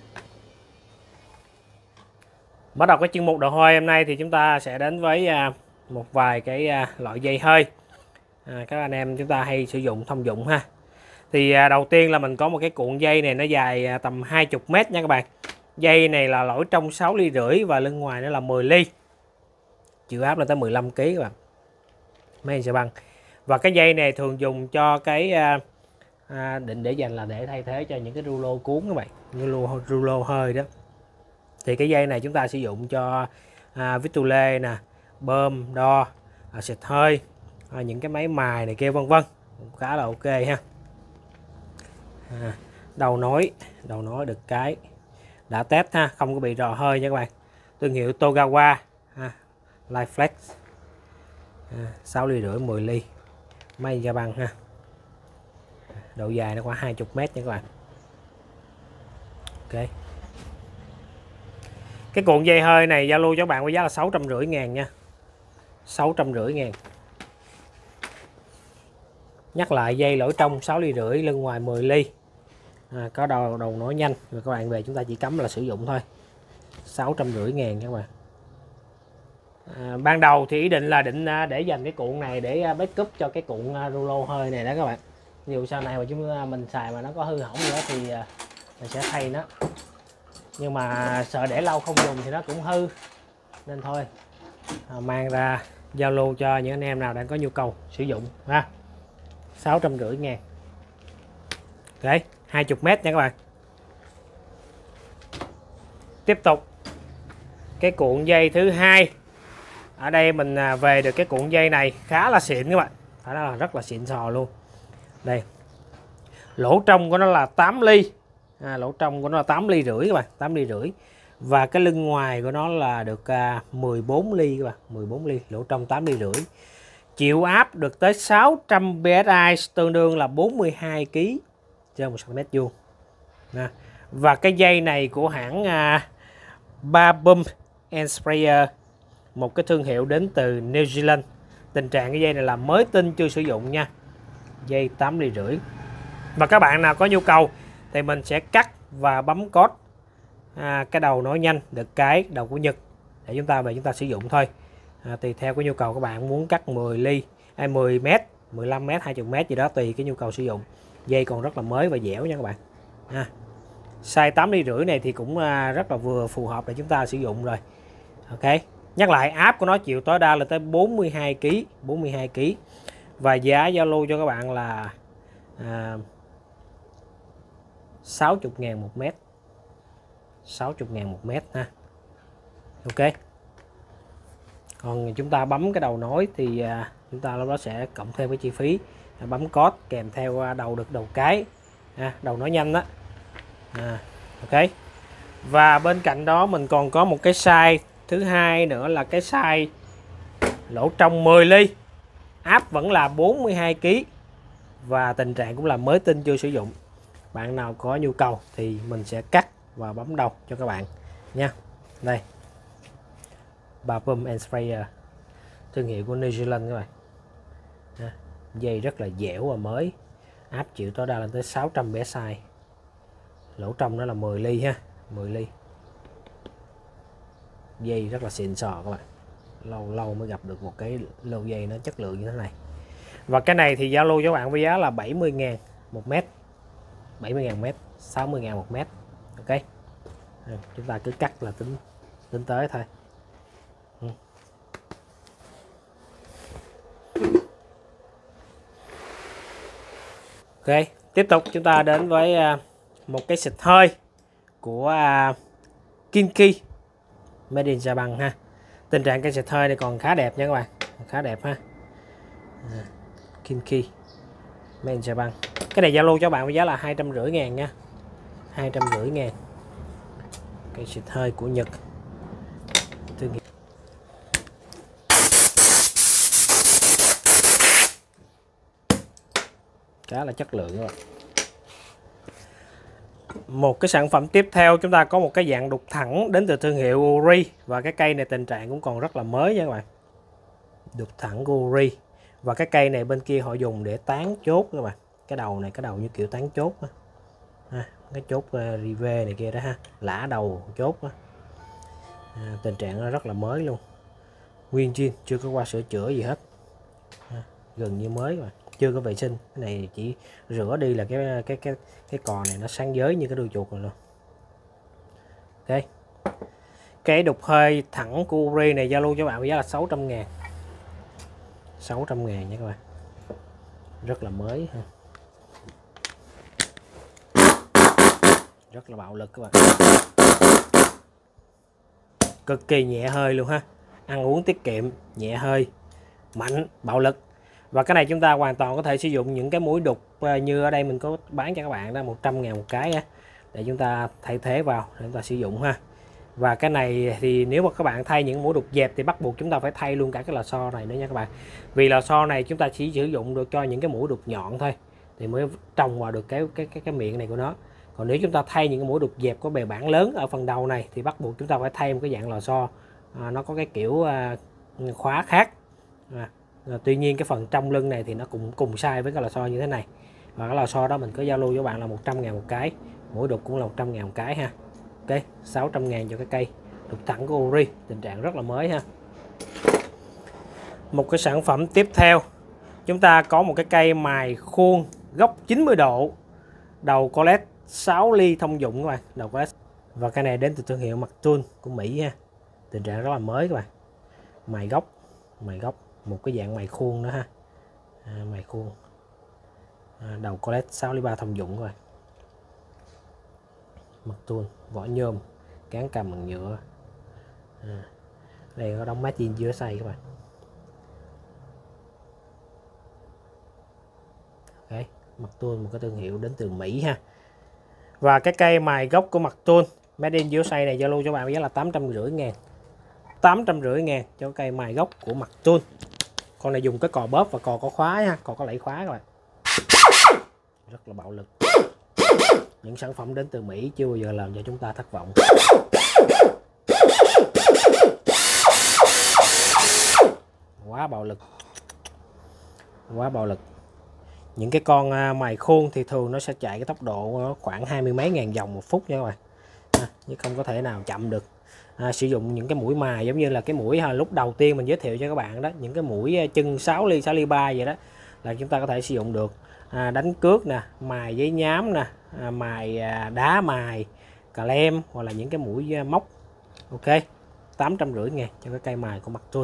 Speaker 1: Bắt đầu cái chuyên mục đồ hơi hôm nay thì chúng ta sẽ đến với một vài cái loại dây hơi các anh em chúng ta hay sử dụng thông dụng ha. Thì đầu tiên là mình có một cái cuộn dây này, nó dài tầm 20 m nha các bạn. Dây này là lỗi trong 6,5 ly và lưng ngoài nó là 10 ly. Chịu áp lên tới 15 kg các bạn. Mấy anh sẽ băng. Và cái dây này thường dùng cho cái định để dành là để thay thế cho những cái rulo cuốn các bạn, như rulo hơi đó. Thì cái dây này chúng ta sử dụng cho vít tu lê nè, bơm, đo, xịt hơi, những cái máy mài này kia vân vân, khá là ok ha. Đầu nối được cái đã test ha, không có bị rò hơi nha các bạn. Thương hiệu Togawa Lightflex, 6,5 ly 10 ly, may da băng ha. Độ dài nó khoảng 20 m nha các bạn. Ok, cái cuộn dây hơi này giao lưu cho bạn với giá là 650.000 nha. 650.000. Nhắc lại, dây lỗ trong 6,5 ly, lưng ngoài 10 ly, có đầu nối nhanh, rồi các bạn về chúng ta chỉ cắm là sử dụng thôi. 650.000 các bạn. Ban đầu thì ý định là để dành cái cuộn này để backup cho cái cuộn rulo hơi này đó các bạn. Dù sau này mà mình xài mà nó có hư hỏng gì đó thì mình sẽ thay nó, nhưng mà sợ để lâu không dùng thì nó cũng hư, nên thôi mang ra giao lưu cho những anh em nào đang có nhu cầu sử dụng ha. 650.000. Ok, 20 m nha các bạn. Tiếp tục cái cuộn dây thứ hai. Ở đây mình về được cái cuộn dây này khá là xịn các bạn, phải nói là rất là xịn sò luôn. Đây, lỗ trong của nó là 8 ly, lỗ trong của nó là 8,5 ly các bạn, 8,5 ly. Và cái lưng ngoài của nó là được 14 ly các bạn, 14 ly, lỗ trong 8,5 ly. Chịu áp được tới 600 psi, tương đương là 42 kg trên 1 cm vuông. Và cái dây này của hãng Bapum Sprayer, một cái thương hiệu đến từ New Zealand. Tình trạng cái dây này là mới tinh, chưa sử dụng nha. Dây 8,5 ly. Và các bạn nào có nhu cầu thì mình sẽ cắt và bấm code cái đầu nối nhanh được cái đầu của Nhật để chúng ta về chúng ta sử dụng thôi. Tùy theo cái nhu cầu các bạn muốn cắt 10 ly hay 10 m, 15 m, 20 m gì đó, tùy cái nhu cầu sử dụng. Dây còn rất là mới và dẻo nha các bạn. Size 8,5 ly này thì cũng rất là vừa phù hợp để chúng ta sử dụng rồi. Ok, nhắc lại, áp của nó chịu tối đa là tới 42 kg, 42 kg. Và giá giao lưu cho các bạn là 60.000 một mét. 60.000 một mét ha. Ok. Còn chúng ta bấm cái đầu nối thì chúng ta lúc đó sẽ cộng thêm cái chi phí bấm code kèm theo đầu được đầu cái, đầu nối nhanh đó. Ok. Và bên cạnh đó mình còn có một cái size thứ hai nữa là cái size lỗ trong 10 ly, áp vẫn là 42 kg và tình trạng cũng là mới tinh, chưa sử dụng. Bạn nào có nhu cầu thì mình sẽ cắt và bấm đầu cho các bạn nha. Đây, Bapum Sprayer, thương hiệu của New Zealand các bạn. Dây rất là dẻo và mới, áp chịu tối đa lên tới 600 psi. Lỗ trong đó là 10 ly ha, 10 ly. Dây rất là xịn sò các bạn, lâu mới gặp được một cái lô dây nó chất lượng như thế này. Và cái này thì giao lưu cho bạn với giá là 70.000 một mét, 70.000 mét, 60.000 một mét. Ok, chúng ta cứ cắt là tính tới thôi. Ok, tiếp tục chúng ta đến với một cái xịt hơi của Kinki Made in Japan ha. Tình trạng cây xịt hơi này còn khá đẹp nha các bạn, khá đẹp ha. Kinki Made in Japan. Cái này giao lưu cho bạn với giá là 250.000 nha, 250.000. Cây xịt hơi của Nhật, thương hiệu. Khá là chất lượng rồi. Một cái sản phẩm tiếp theo chúng ta có một cái dạng đục thẳng đến từ thương hiệu Uri, và cái cây này tình trạng cũng còn rất là mới nha các bạn. Đục thẳng của Uri, và cái cây này bên kia họ dùng để tán chốt các bạn. Cái đầu này, cái đầu như kiểu tán chốt đó. Cái chốt rive này kia đó ha, lã đầu chốt đó. Tình trạng nó rất là mới luôn, nguyên zin, chưa có qua sửa chữa gì hết, gần như mới mà chưa có vệ sinh. Cái này chỉ rửa đi là cái cò này nó sáng giới như cái đuôi chuột rồi luôn. Ok, cái đục hơi thẳng của Uri này giao lưu cho bạn với giá là 600.000, 600.000 nha các bạn, rất là mới ha, rất là bạo lực các bạn, cực kỳ nhẹ hơi luôn ha, ăn uống tiết kiệm, nhẹ hơi, mạnh, bạo lực. Và cái này chúng ta hoàn toàn có thể sử dụng những cái mũi đục như ở đây mình có bán cho các bạn đó, 100.000 một cái á, để chúng ta thay thế vào để chúng ta sử dụng ha. Và cái này thì nếu mà các bạn thay những mũi đục dẹp thì bắt buộc chúng ta phải thay luôn cả cái lò xo này nữa nha các bạn. Vì lò xo này chúng ta chỉ sử dụng được cho những cái mũi đục nhọn thôi thì mới trồng vào được cái miệng này của nó. Còn nếu chúng ta thay những cái mũi đục dẹp có bề bản lớn ở phần đầu này thì bắt buộc chúng ta phải thay một cái dạng lò xo nó có cái kiểu khóa khác. Tuy nhiên cái phần trong lưng này thì nó cũng cùng size với cái lò xo như thế này, và cái lò xo đó mình có giao lưu với bạn là 100.000 một cái, mũi đục cũng là 100.000 một cái ha. Ok, 600.000 cho cái cây đục thẳng của Uri, tình trạng rất là mới ha. Một cái sản phẩm tiếp theo chúng ta có một cái cây mài khuôn góc 90 độ, đầu collet 6 ly thông dụng các bạn, đầu collet. Và cái này đến từ thương hiệu Mactool của Mỹ ha, tình trạng rất là mới các bạn, mài góc, một cái dạng mài khuôn nữa ha, mài khuôn, đầu collet 6 ly 3 thông dụng các bạn. Mactool, vỏ nhôm, cán cầm bằng nhựa. Đây có đóng mát in giữa xây các bạn. Ok, Mactool một cái thương hiệu đến từ Mỹ ha. Và cái cây mài gốc của Mactool Made in USA này giao lưu cho bạn với giá là 850.000, 850.000 cho cây mài gốc của Mactool. Con này dùng cái cò bóp và cò có khóa nha, cò có lẫy khóa các bạn, rất là bạo lực. Những sản phẩm đến từ Mỹ chưa bao giờ làm cho chúng ta thất vọng. Quá bạo lực, quá bạo lực. Những cái con mài khuôn thì thường nó sẽ chạy cái tốc độ khoảng 20 mấy ngàn vòng một phút nha các bạn, chứ không có thể nào chậm được. Sử dụng những cái mũi mài giống như là cái mũi lúc đầu tiên mình giới thiệu cho các bạn đó, những cái mũi chân 6 ly 3 vậy đó, là chúng ta có thể sử dụng được. Đánh cước nè, mài giấy nhám nè, mài đá mài, cà lem, hoặc là những cái mũi móc. Ok, 850.000 cho cái cây mài của Mactool.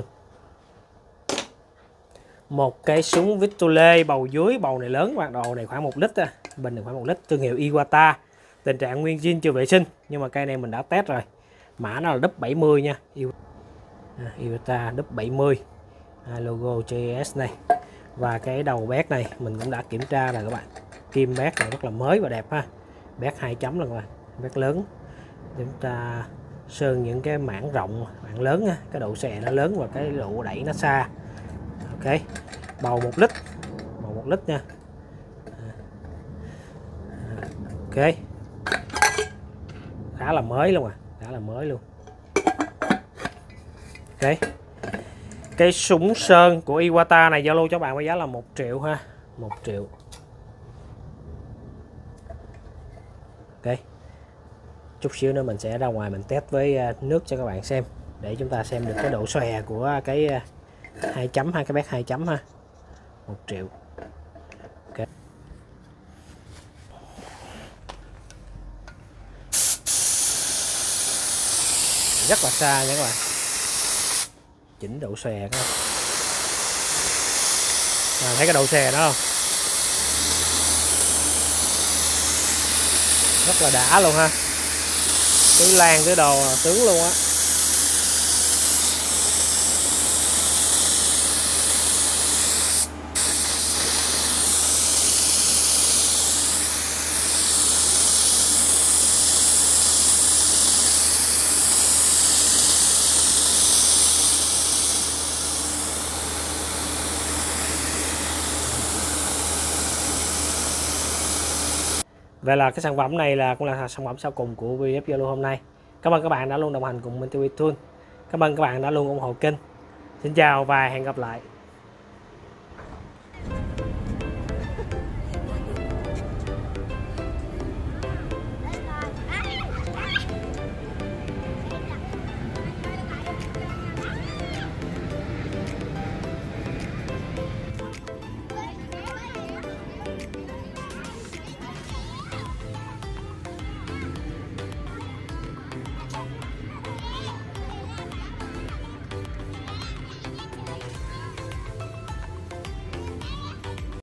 Speaker 1: Một cái súng Victole bầu dưới, bầu này lớn bạn, đồ này khoảng 1 lít, bình này khoảng 1 lít, thương hiệu Iwata, tình trạng nguyên zin chưa vệ sinh, nhưng mà cây này mình đã test rồi, mã nó là W70 nha, Iwata W70, logo JS này. Và cái đầu bét này mình cũng đã kiểm tra rồi các bạn, kim bét này rất là mới và đẹp ha, bét 2 chấm rồi các bạn, bét lớn. Chúng ta sơn những cái mảng rộng, mảng lớn ha, cái độ xè nó lớn và cái độ đẩy nó xa. Ok, bầu 1 lít, bầu 1 lít nha. Ok, khá là mới luôn khá là mới luôn. Ok, cái súng sơn của Iwata này giao lưu cho bạn với giá là 1 triệu ha, 1 triệu. Ok, chút xíu nữa mình sẽ ra ngoài mình test với nước cho các bạn xem, để chúng ta xem được cái độ xòe của cái 2 chấm, hai cái bét 2 chấm ha. 1 triệu. Ok. Rất là xa nha các bạn. Chỉnh độ xòe các bạn. Thấy cái độ xòe đó không? Rất là đã luôn ha. Tưới lan tưới đồ tướng luôn á. Vậy là cái sản phẩm này cũng là sản phẩm sau cùng của VF Zalo hôm nay. Cảm ơn các bạn đã luôn đồng hành cùng Minh TV Tool. Cảm ơn các bạn đã luôn ủng hộ kênh. Xin chào và hẹn gặp lại.